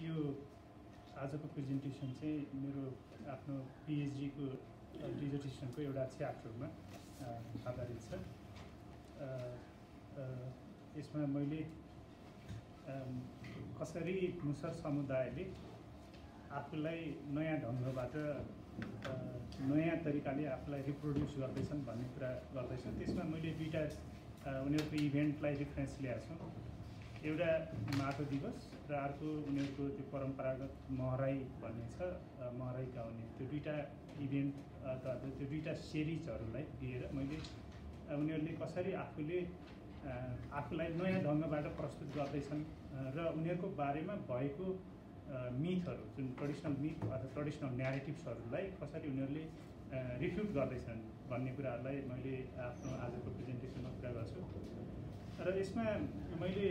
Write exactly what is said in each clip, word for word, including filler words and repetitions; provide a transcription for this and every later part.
यो आजको प्रेजेन्टेसन चाहिँ मेरो आफ्नो पिएचडी को डिजर्टेसन को एउटा च्याप्टरमा आधारित छ। यसमा मैले कसरी मुसर समुदायले आफूलाई नयाँ ढङ्गबाट नयाँ तरिकाले आफूलाई रिप्रोड्युस गर्दैछन् भन्ने कुरा गर्दैछु। त्यसमा मैले दुईटा उनीहरूको इभेन्टलाई रिफरेन्स ल्याएको छु। एउटा माटो दिवस र अर्को उनीहरूको त्यो परम्परागत महराई भन्ने छ, महराई गाउने, त्यो दुईटा इभेन्ट अथवा त्यो दुईटा सिरिजहरूलाई लिएर मैले उनीहरूले कसरी आफूले आफूलाई नयाँ ढङ्गबाट प्रस्तुत गर्दैछन् र उनीहरूको बारेमा भएको मिथहरू, जुन ट्रेडिसनल मिथ अथवा ट्रेडिसनल न्यारेटिभ्सहरूलाई कसरी उनीहरूले रिफ्युट गर्दैछन् भन्ने कुराहरूलाई मैले आफ्नो आजको प्रेजेन्टेसनमा कुरा गर्छु। र यसमा मैले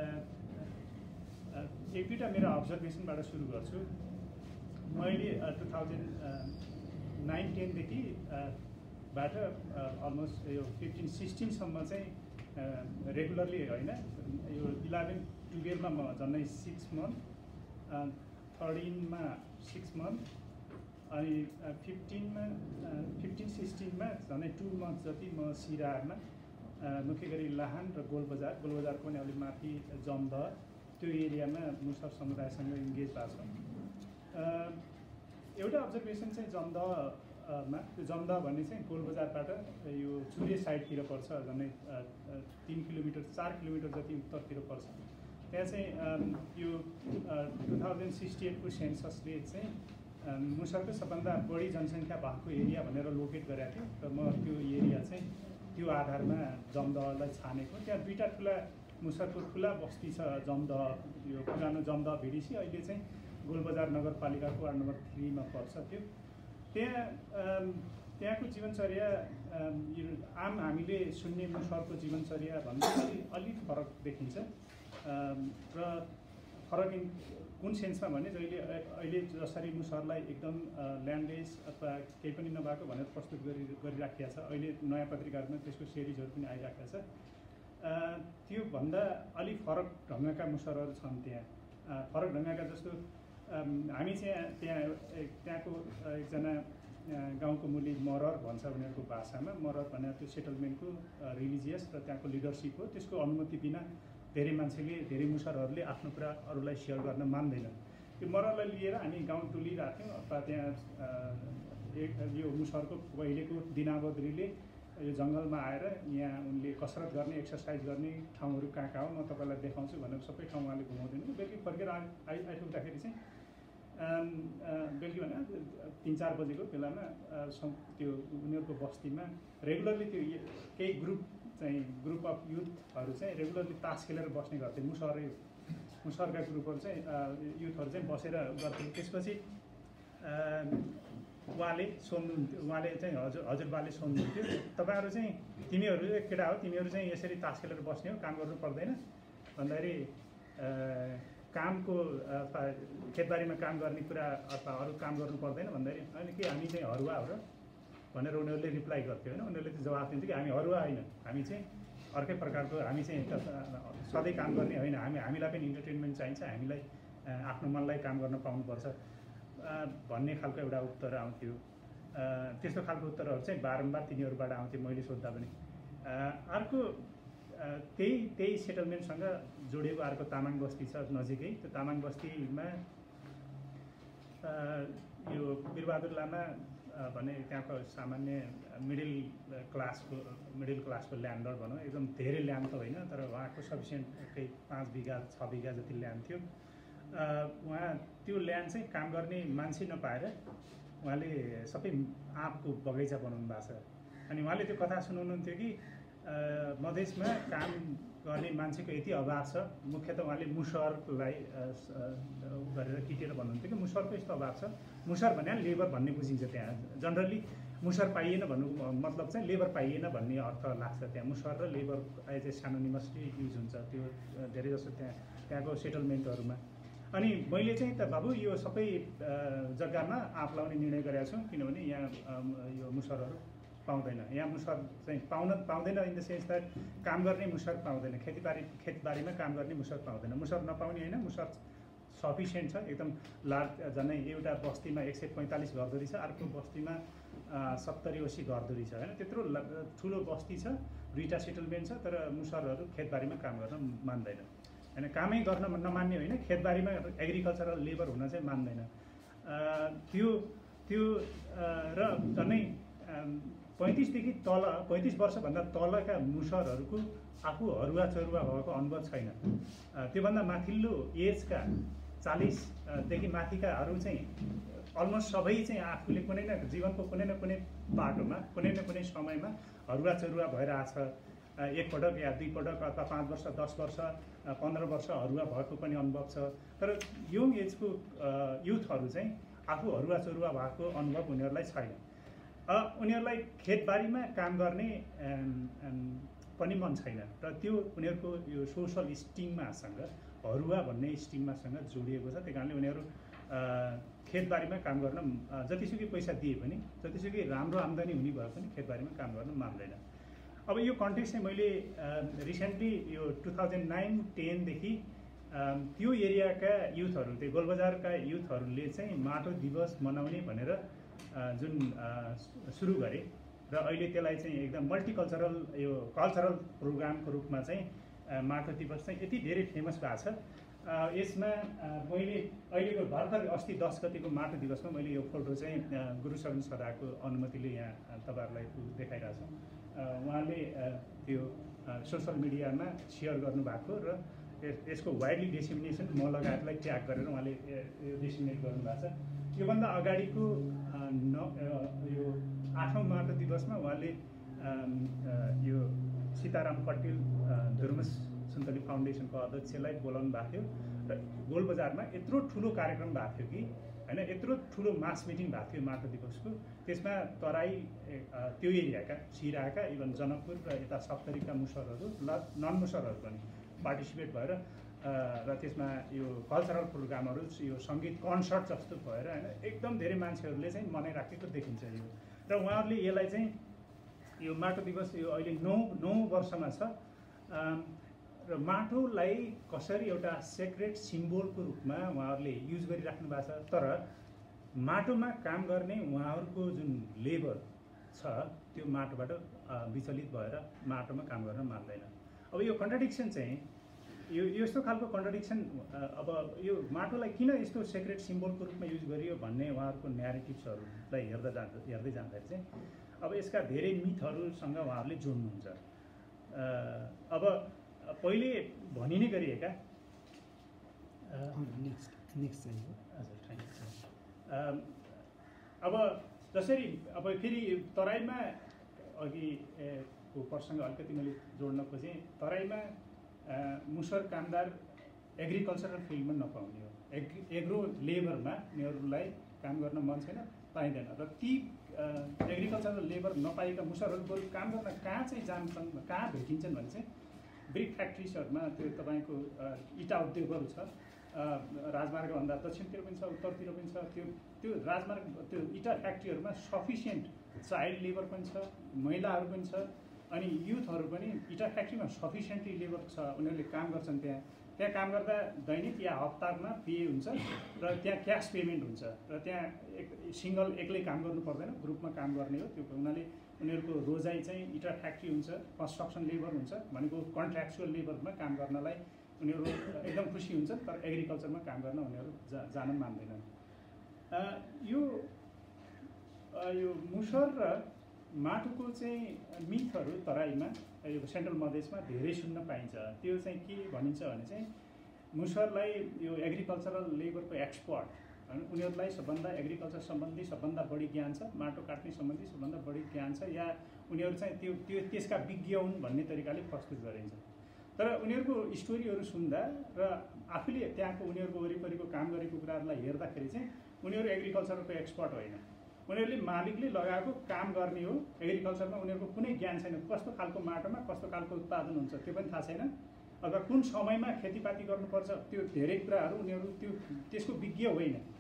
एक दुईवटा मेरो अब्जर्भेसनबाट सुरु गर्छु। मैले टु थाउजन्ड नाइन टेनदेखि बाट अलमोस्ट यो फिफ्टिन सिक्सटिनसम्म चाहिँ रेगुलरली होइन, यो इलेभेन टुवेल्भमा म झन्डै सिक्स मन्थ, थर्टिनमा सिक्स मन्थ, अनि फिफ्टिनमा फिफ्टिन सिक्सटिनमा झन्डै टु मन्थ जति म सिराहारमा, मुख्य गरी लाहान र गोलबजार, गोलबजारको पनि अलिक माथि जमदह त्यो एरियामा मुसर समुदायसँग इन्गेज भएको छ। एउटा अब्जर्भेसन चाहिँ जमदहमा, त्यो जमदह भन्ने चाहिँ गोलबजारबाट यो चुरे साइडतिर पर्छ, झन्डै तिन किलोमिटर चार किलोमिटर जति उत्तरतिर पर्छ। त्यहाँ चाहिँ यो टु थाउजन्ड सिक्सटी एटको सेन्ससले चाहिँ मुसरको सबभन्दा बढी जनसङ्ख्या भएको एरिया भनेर लोकेट गरेको थियो र म त्यो एरिया चाहिँ त्यो आधारमा जमदहलाई छानेको। त्यहाँ दुईवटा ठुला मुसरको ठुला बस्ती छ, जमदह, यो पुरानो जमदह भिडिसी, अहिले चाहिँ गोलबजार नगरपालिकाको वार्ड नम्बर थ्रीमा पर्छ। त्यो त्यहाँ त्यहाँको जीवनचर्या आम हामीले सुन्ने मुसरको जीवनचर्या भन्दा अलि अलिक फरक देखिन्छ। र फरक इन कुन सेन्समा भने जहिले अहिले जसरी मुसरलाई एकदम ल्यान्डलेस अथवा केही पनि नभएको भनेर प्रस्तुत गरि गरिराखेको छ, अहिले नयाँ पत्रिकाहरूमा त्यसको सिरिजहरू पनि आइराखेको छ। त्योभन्दा अलिक फरक ढङ्गका मुसरहरू छन् त्यहाँ। फरक ढङ्गका जस्तो हामी चाहिँ त्यहाँ त्यहाँको एकजना गाउँको मुली मरर भन्छ उनीहरूको भाषामा। मरर भने त्यो सेटलमेन्टको रिलिजियस र त्यहाँको लिडरसिप हो। त्यसको अनुमति बिना धेरै मान्छेले, धेरै मुसरहरूले आफ्नो कुरा अरूलाई सेयर गर्न मान्दैन। यो मररलाई लिएर हामी गाउँ टुलिरहेको थियौँ। अथवा त्यहाँ एक यो मुसरको पहिलेको दिनाबद्रीले यो जङ्गलमा आएर यहाँ उनले कसरत गर्ने, एक्सर्साइज गर्ने ठाउँहरू कहाँ कहाँ हो म तपाईँलाई देखाउँछु भनेर सबै ठाउँ उहाँले घुमाउँदैन। बेलुकी फर्केर आइ आइपुग्दाखेरि चाहिँ बेलुकी भने तिन चार बजेको बेलामा त्यो उनीहरूको बस्तीमा रेगुलरली त्यो केही ग्रुप चाहिँ ग्रुप अफ युथहरू चाहिँ रेगुलरली तास खेलेर बस्ने गर्थे। मुसरै मुसरका ग्रुपहरू चाहिँ युथहरू चाहिँ बसेर गर्थे। त्यसपछि उहाँले सोध्नुहुन्थ्यो, उहाँले चाहिँ हजुर हजुरबाले सोध्नुहुन्थ्यो, तपाईँहरू चाहिँ तिमीहरू केटा हो, तिमीहरू चाहिँ यसरी तास खेलेर बस्ने हो, काम गर्नु पर्दैन भन्दाखेरि कामको अथवा खेतबारीमा काम गर्ने कुरा अथवा अरू काम गर्नु पर्दैन भन्दाखेरि अनि के हामी चाहिँ हरुवा हो र भनेर उनीहरूले रिप्लाई गर्थ्यो होइन। उनीहरूले चाहिँ जवाफ दिन्थ्यो कि हामी हरुवा होइन, हामी चाहिँ अर्कै प्रकारको, हामी चाहिँ सधैँ काम गर्ने होइन, हामी हामीलाई पनि इन्टरटेनमेन्ट चाहिन्छ, हामीलाई आफ्नो मनलाई काम गर्न पाउनुपर्छ भन्ने खालको एउटा उत्तर आउँथ्यो। त्यस्तो खालको उत्तरहरू चाहिँ बारम्बार तिनीहरूबाट आउँथ्यो मैले सोद्धा पनि। अर्को त्यही त्यही सेटलमेन्टसँग जोडिएको अर्को तामाङ बस्ती छ नजिकै। त्यो तामाङ बस्तीमा यो वीरबहादुर लामा भने त्यहाँको सामान्य मिडल क्लासको मिडल क्लासको ल्यान्डर भनौँ, एकदम धेरै ल्यान्ड त होइन तर उहाँको सफिसियन्ट केही पाँच बिघा छ बिघा जति ल्यान्ड थियो। उहाँ त्यो ल्यान्ड चाहिँ काम गर्ने मान्छे नपाएर उहाँले सबै आँपको बगैँचा बनाउनु भएको छ। अनि उहाँले त्यो कथा सुनाउनुहुन्थ्यो कि मधेसमा काम गर्ने मान्छेको यति अभाव छ, मुख्यतः उहाँले मुसरलाई गरेर किटेर भन्नुहुन्थ्यो कि मुसरको यस्तो अभाव छ। मुसर भने लेबर भन्ने बुझिन्छ त्यहाँ। जनरली मुसर पाइएन भन्नुको मतलब चाहिँ लेबर पाइएन भन्ने अर्थ लाग्छ त्यहाँ। मुसर र labour as a synonymously use हुन्छ त्यो धेरै जसो त्यहाँ त्यहाँको सेटलमेन्टहरूमा। अनि मैले चाहिँ त बाबु यो सबै जग्गामा आँप लाउने निर्णय गरेको छु, किनभने यहाँ यो मुसरहरू पाउँदैन, यहाँ मुसर चाहिँ पाउन पाउँदैन इन द सेन्स द्याट काम गर्ने मुसर पाउँदैन, खेतीबारी खेतबारीमा काम गर्ने मुसर पाउँदैन। मुसर नपाउने होइन, मुसर सफिसियन्ट छ, एकदम लार्ज, झन्डै एउटा बस्तीमा एक सय पैँतालिस घरधुरी छ, अर्को बस्तीमा सत्तरी असी घरधुरी छ होइन। त्यत्रो ठुलो बस्ती छ, दुईवटा सेटलमेन्ट छ, तर मुसरहरू खेतबारीमा काम गर्न मान्दैन होइन। कामै गर्न नमान्ने होइन, खेतबारीमा एग्रिकल्चरल लेबर हुन चाहिँ मान्दैन। त्यो त्यो र झन्डै पैँतिसदेखि तल पैँतिस वर्षभन्दा तलका मुसरहरूको आफू हरुवा चरुवा भएको अनुभव छैन। त्योभन्दा माथिल्लो एजका चालिसदेखि माथिकाहरू चाहिँ अलमोस्ट सबै चाहिँ आफूले कुनै न जीवनको कुनै न कुनै बाटोमा कुनै न कुनै समयमा हरुवा चरुवा भइरहेछ। एकपटक या दुईपटक अथवा पाँच वर्ष दस वर्ष पन्ध्र वर्ष हरुवा भएको पनि अनुभव छ। तर यङ एजको युथहरू चाहिँ आफू हरुवा चरुवा भएको अनुभव उनीहरूलाई छैन। उनीहरूलाई खेतबारीमा काम गर्ने पनि मन छैन र त्यो उनीहरूको यो सोसल स्टिग्मासँग हरुवा भन्ने स्टिग्मासँग जोडिएको छ। त्यही कारणले उनीहरू खेतबारीमा काम गर्न जतिसुकै पैसा दिए पनि जतिसुकै राम्रो आम्दानी हुने भए पनि खेतबारीमा काम गर्न मान्दैन। अब यो कन्टेक्स्ट चाहिँ मैले रिसेन्टली यो टु थाउजन्ड नाइन टेनदेखि त्यो एरियाका युथहरू त्यो गोलबजारका युथहरूले चाहिँ माटो दिवस मनाउने भनेर जुन सुरु गरे र अहिले त्यसलाई चाहिँ एकदम मल्टिकल्चरल यो कल्चरल प्रोग्रामको रूपमा चाहिँ माटो दिवस चाहिँ यति धेरै फेमस भएको छ। यसमा मैले अहिलेको भर्खर अस्ति दस गतिको माटो दिवसमा मैले यो फोटो चाहिँ गुरु सबिन सदाको अनुमतिले यहाँ तपाईँहरूलाई देखाइरहेको छु। उहाँले त्यो सोसल मिडियामा सेयर गर्नुभएको र यसको वाइडली डिसेमिनेसन म लगायतलाई ट्याग गरेर उहाँले यो डिसेमिनेट गर्नुभएको छ। योभन्दा अगाडिको न यो आठौँ माटो दिवसमा उहाँले यो सीताराम पटेल धुर्मस सुन्तली फाउन्डेसनको अध्यक्षलाई बोलाउनु भएको थियो र गोलबजारमा यत्रो ठुलो कार्यक्रम भएको थियो कि होइन, यत्रो ठुलो मास मिटिङ भएको थियो माटो दिवसको। त्यसमा तराई त्यो एरियाका सिराका इभन जनकपुर र यता सप्तरीका मुसरहरू ल नन मुसरहरू पनि पार्टिसिपेट भएर र त्यसमा यो कल्चरल प्रोग्रामहरू यो सङ्गीत कन्सर्ट जस्तो भएर होइन एकदम धेरै मान्छेहरूले चाहिँ मनाइराखेको देखिन्छ यो। र उहाँहरूले यसलाई चाहिँ यो माटो दिवस यो अहिले नौ नौ वर्षमा छ र माटोलाई कसरी एउटा सेक्रेट सिम्बोलको रूपमा उहाँहरूले युज गरिराख्नु भएको छ। तर माटोमा काम गर्ने उहाँहरूको जुन लेबर छ त्यो माटोबाट विचलित भएर माटोमा काम गर्न मान्दैन। अब यो कन्ट्राडिक्सन चाहिँ यो यस्तो खालको कन्ट्राडिक्सन अब यो माटोलाई किन यस्तो सेक्रेट सिम्बोलको रूपमा युज गरियो भन्ने उहाँहरूको न्यारेटिभ्सहरूलाई हेर्दा जाँदा हेर्दै जाँदाखेरि चाहिँ अब यसका धेरै मिथहरूसँग उहाँहरूले जोड्नुहुन्छ। अब पहिले भनि नै गरिएका नेक्स्ट नेक्स्ट चाहिँ हजुर थ्याङ्क यू। अब जसरी अब फेरि तराईमा अघि को प्रसङ्ग अलिकति मैले जोड्न खोजेँ। तराईमा मुसर कामदार एग्रिकल्चरल फिल्डमा नपाउने हो, एग्री एग्रो लेबरमा उनीहरूलाई काम गर्न मन छैन, पाइँदैन। र ती एग्रिकल्चरल लेबर नपाएका मुसरहरू बरु काम गर्न कहाँ चाहिँ जान्छन्, कहाँ भेटिन्छन् भने चाहिँ ब्रिक फ्याक्ट्रिजहरूमा त्यो तपाईँको इटा उद्योगहरू छ, राजमार्गभन्दा दक्षिणतिर पनि छ उत्तरतिर पनि छ। त्यो त्यो राजमार्ग त्यो इटा फ्याक्ट्रीहरूमा सफिसियन्ट चाइल्ड लेबर पनि छ, महिलाहरू पनि छ, अनि युथहरू पनि इटा फ्याक्ट्रीमा सफिसियन्टली लेबर छ, उनीहरूले काम गर्छन्। त्यहाँ त्यहाँ काम गर्दा दैनिक या हप्तामा पे हुन्छ र त्यहाँ क्यास पेमेन्ट हुन्छ र त्यहाँ एक सिङ्गल एक्लै काम गर्नु पर्दैन, ग्रुपमा काम गर्ने हो। त्यो हुनाले उनीहरूको रोजाइ चाहिँ इटा फ्याक्ट्री हुन्छ, कन्स्ट्रक्सन लेबर हुन्छ भनेको कन्ट्र्याक्चुअल लेबरमा काम गर्नलाई उनीहरू एकदम खुसी हुन्छन्। तर एग्रिकल्चरमा काम गर्न उनीहरू जा जान मान्दैनन्। यो यो मुसर र माटोको चाहिँ मिथहरू तराईमा यो सेन्ट्रल मधेसमा धेरै सुन्न पाइन्छ। त्यो चाहिँ के भनिन्छ भने चाहिँ मुसरलाई यो एग्रिकल्चरल लेबरको एक्सपर्ट होइन, उनीहरूलाई सबभन्दा एग्रिकल्चर सम्बन्धी सबभन्दा बढी ज्ञान छ, माटो काट्ने सम्बन्धी सबभन्दा बढी ज्ञान छ, या उनीहरू चाहिँ त्यो त्यो त्यसका विज्ञ हुन् भन्ने तरिकाले प्रस्तुत गरिन्छ। तर उनीहरूको स्टोरीहरू सुन्दा र आफूले त्यहाँको उनीहरूको वरिपरिको काम गरेको कुराहरूलाई हेर्दाखेरि चाहिँ उनीहरू एग्रिकल्चरको एक्सपर्ट होइन, उनीहरूले मालिकले लगाएको काम गर्ने हो। एग्रिकल्चरमा उनीहरूको कुनै ज्ञान छैन, कस्तो खालको माटोमा कस्तो खालको उत्पादन हुन्छ त्यो पनि थाहा छैन, अथवा कुन समयमा खेतीपाती गर्नुपर्छ त्यो धेरै कुराहरू उनीहरू त्यो त्यसको विज्ञ होइन।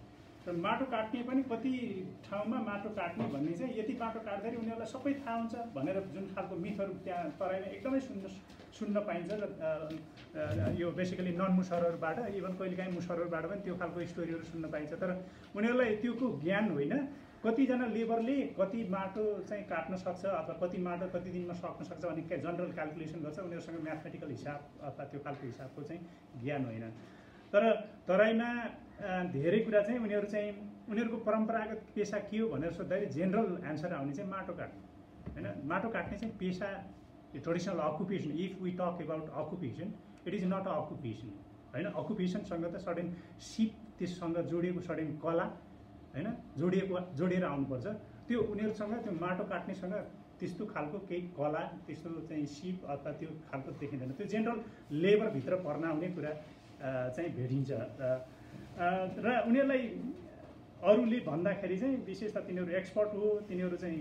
र माटो काट्ने पनि कति ठाउँमा माटो काट्ने भन्ने चाहिँ यति माटो काट्दाखेरि उनीहरूलाई सबै थाहा हुन्छ भनेर जुन खालको मिथहरू त्यहाँ तराईमा एकदमै सुन्न सुन्न पाइन्छ र यो बेसिकली नन मुसरहरूबाट इभन कहिलेकाहीँ मुसरहरूबाट पनि त्यो खालको स्टोरीहरू सुन्न पाइन्छ। तर उनीहरूलाई त्योको ज्ञान होइन, कतिजना लेबरले कति माटो चाहिँ काट्न सक्छ अथवा कति माटो कति दिनमा सक्न सक्छ भन्ने जनरल क्यालकुलेसन गर्छ, उनीहरूसँग म्याथमेटिकल हिसाब अथवा त्यो खालको हिसाबको चाहिँ ज्ञान होइन। तर तराईमा धेरै कुरा चाहिँ उनीहरू चाहिँ उनीहरूको परम्परागत पेसा के हो भनेर सोद्धाखेरि जेनरल एन्सर आउने चाहिँ माटो काट्ने होइन। माटो काट्ने चाहिँ पेसा, traditional occupation. If we talk about occupation, it is not a occupation होइन। अकुपेसनसँग त सडन सिप त्यससँग जोडिएको सडन कला होइन जोडिएको जोडिएर आउनुपर्छ। त्यो उनीहरूसँग त्यो माटो काट्नेसँग त्यस्तो खालको केही कला, त्यस्तो चाहिँ सिप अथवा त्यो खालको देखिँदैन। त्यो जेनरल लेबरभित्र पर्न आउने कुरा चाहिँ भेटिन्छ। र उनीहरूलाई अरूले भन्दाखेरि चाहिँ विशेष त तिनीहरू एक्सपर्ट हो, तिनीहरू चाहिँ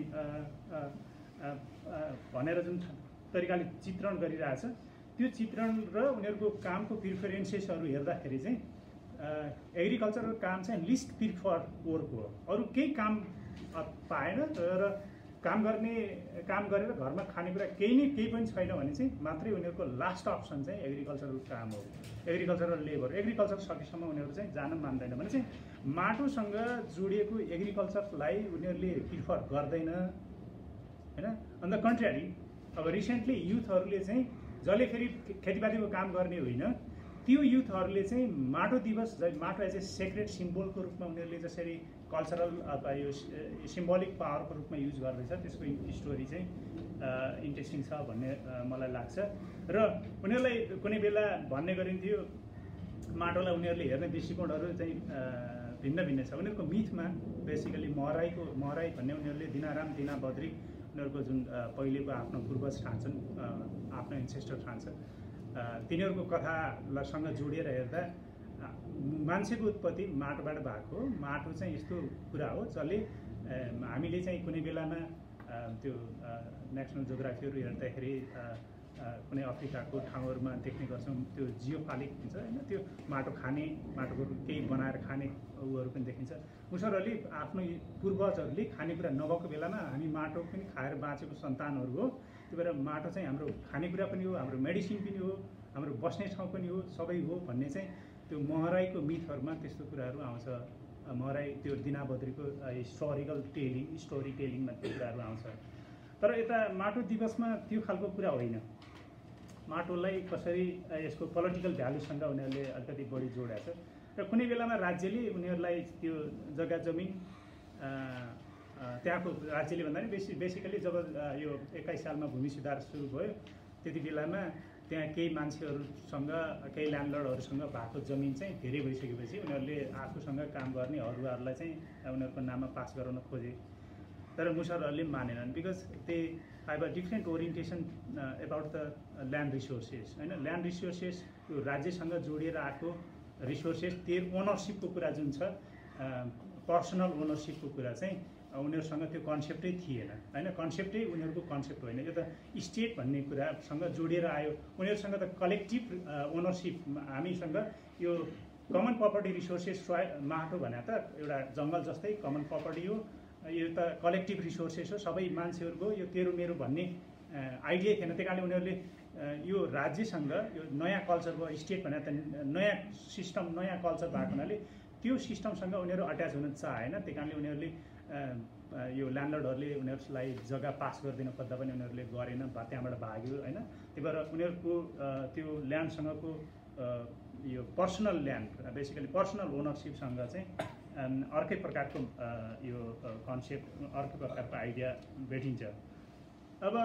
भनेर जुन तरिकाले चित्रण गरिरहेछ त्यो चित्रण र उनीहरूको कामको प्रिफरेन्सेसहरू हेर्दाखेरि चाहिँ एग्रिकल्चरल काम चाहिँ लिस्ट प्रिफर वर्क हो। अरू केही काम पाएन र काम गर्ने काम गरेर घरमा खानेकुरा केही नै केही पनि छैन भने चाहिँ मात्रै उनीहरूको लास्ट अप्सन चाहिँ एग्रिकल्चरल काम हो, एग्रिकल्चरल लेबर। एग्रिकल्चर सकेसम्म उनीहरू चाहिँ जान मान्दैन भने चाहिँ माटोसँग जोडिएको एग्रिकल्चरलाई उनीहरूले प्रिफर गर्दैन होइन। अन द कन्ट्र्यारी अब रिसेन्टली युथहरूले चाहिँ जसले फेरि खेतीपातीको काम गर्ने होइन त्यो युथहरूले चाहिँ माटो दिवस, माटो एज ए सेक्रेट सिम्बोलको रूपमा उनीहरूले जसरी कल्चरल अथवा यो सिम्बोलिक पावरको रूपमा युज गर्दैछ त्यसको स्टोरी चाहिँ इन्ट्रेस्टिङ छ भन्ने मलाई लाग्छ। र उनीहरूलाई कुनै बेला भन्ने गरिन्थ्यो माटोलाई उनीहरूले हेर्ने दृष्टिकोणहरू चाहिँ भिन्न भिन्न छ। उनीहरूको मिथमा बेसिकली महराईको महराई भन्ने उनीहरूले दिनाराम दिना बद्री उनीहरूको जुन पहिलेको आफ्नो पूर्वज ठान्छन्, आफ्नो एन्सेस्टर ठान्छ, तिनीहरूको कथासँग जोडिएर हेर्दा मान्छेको उत्पत्ति माटोबाट भएको हो। माटो चाहिँ यस्तो कुरा हो जसले हामीले चाहिँ कुनै बेलामा त्यो नेसनल जियोग्राफीहरू हेर्दाखेरि कुनै अफ्रिकाको ठाउँहरूमा देख्ने गर्छौँ त्यो जियोफालिक हुन्छ होइन, त्यो माटो खाने, माटोको केही बनाएर खाने उहरू पनि देखिन्छ। मुसरहरूले आफ्नो पूर्वजहरूले खानेकुरा नभएको बेलामा हामी माटो पनि खाएर बाँचेको सन्तानहरू हो। त्यही भएर माटो चाहिँ हाम्रो खानेकुरा पनि हो, हाम्रो मेडिसिन पनि हो, हाम्रो बस्ने ठाउँ पनि हो, सबै हो भन्ने चाहिँ त्यो महराईको मिथहरूमा त्यस्तो कुराहरू आउँछ। महराई त्यो दिनाबद्रीको हिस्टोरिकल टेलिङ स्टोरी टेलिङमा त्यो कुराहरू आउँछ। तर यता माटो दिवसमा त्यो खालको कुरा होइन। माटोलाई कसरी यसको पोलिटिकल भ्यालुसँग उनीहरूले अलिकति बढी जोडेको छ र कुनै बेलामा राज्यले उनीहरूलाई त्यो जग्गा जमिन त्यहाँको राज्यले भन्दाखेरि बेसी बेसिकली जब यो एक्काइस सालमा भूमि सुधार सुरु भयो त्यति बेलामा त्यहाँ केही मान्छेहरूसँग केही ल्यान्डलर्डहरूसँग भएको जमिन चाहिँ धेरै भइसकेपछि उनीहरूले आफूसँग काम गर्ने हरुवाहरूलाई चाहिँ उनीहरूको नाममा पास गराउन खोजे। तर मुसरहरूले मानेनन् because they have a different orientation about the land resources होइन। ल्यान्ड रिसोर्सेस त्यो राज्यसँग जोडिएर आएको रिसोर्सेस त्यो ओनरसिपको कुरा जुन छ, पर्सनल ओनरसिपको कुरा चाहिँ उनीहरूसँग त्यो कन्सेप्टै थिएन होइन। कन्सेप्टै उनीहरूको कन्सेप्ट होइन, यो त स्टेट भन्ने कुरासँग जोडिएर आयो। उनीहरूसँग त कलेक्टिभ ओनरसिप, हामीसँग यो कमन प्रपर्टी रिसोर्सेस माटो भने त एउटा जङ्गल जस्तै कमन प्रपर्टी हो, यो त कलेक्टिभ रिसोर्सेस हो, सबै मान्छेहरूको यो तेरो मेरो भन्ने आइडिया थिएन। त्यही कारणले उनीहरूले यो राज्यसँग यो नयाँ कल्चर भयो, स्टेट भने त नयाँ सिस्टम नयाँ कल्चर भएको हुनाले त्यो सिस्टमसँग उनीहरू अट्याच हुन चाहेन। त्यही कारणले उनीहरूले यो ल्यान्डलर्डहरूले उनीहरूलाई जग्गा पास गरिदिन खोज्दा पनि उनीहरूले गरेन, त्यहाँबाट भाग्यो होइन। त्यही भएर उनीहरूको त्यो ल्यान्डसँगको यो पर्सनल ल्यान्ड बेसिकली पर्सनल ओनरसिपसँग चाहिँ अर्कै प्रकारको यो कन्सेप्ट, अर्कै प्रकारको आइडिया भेटिन्छ। अब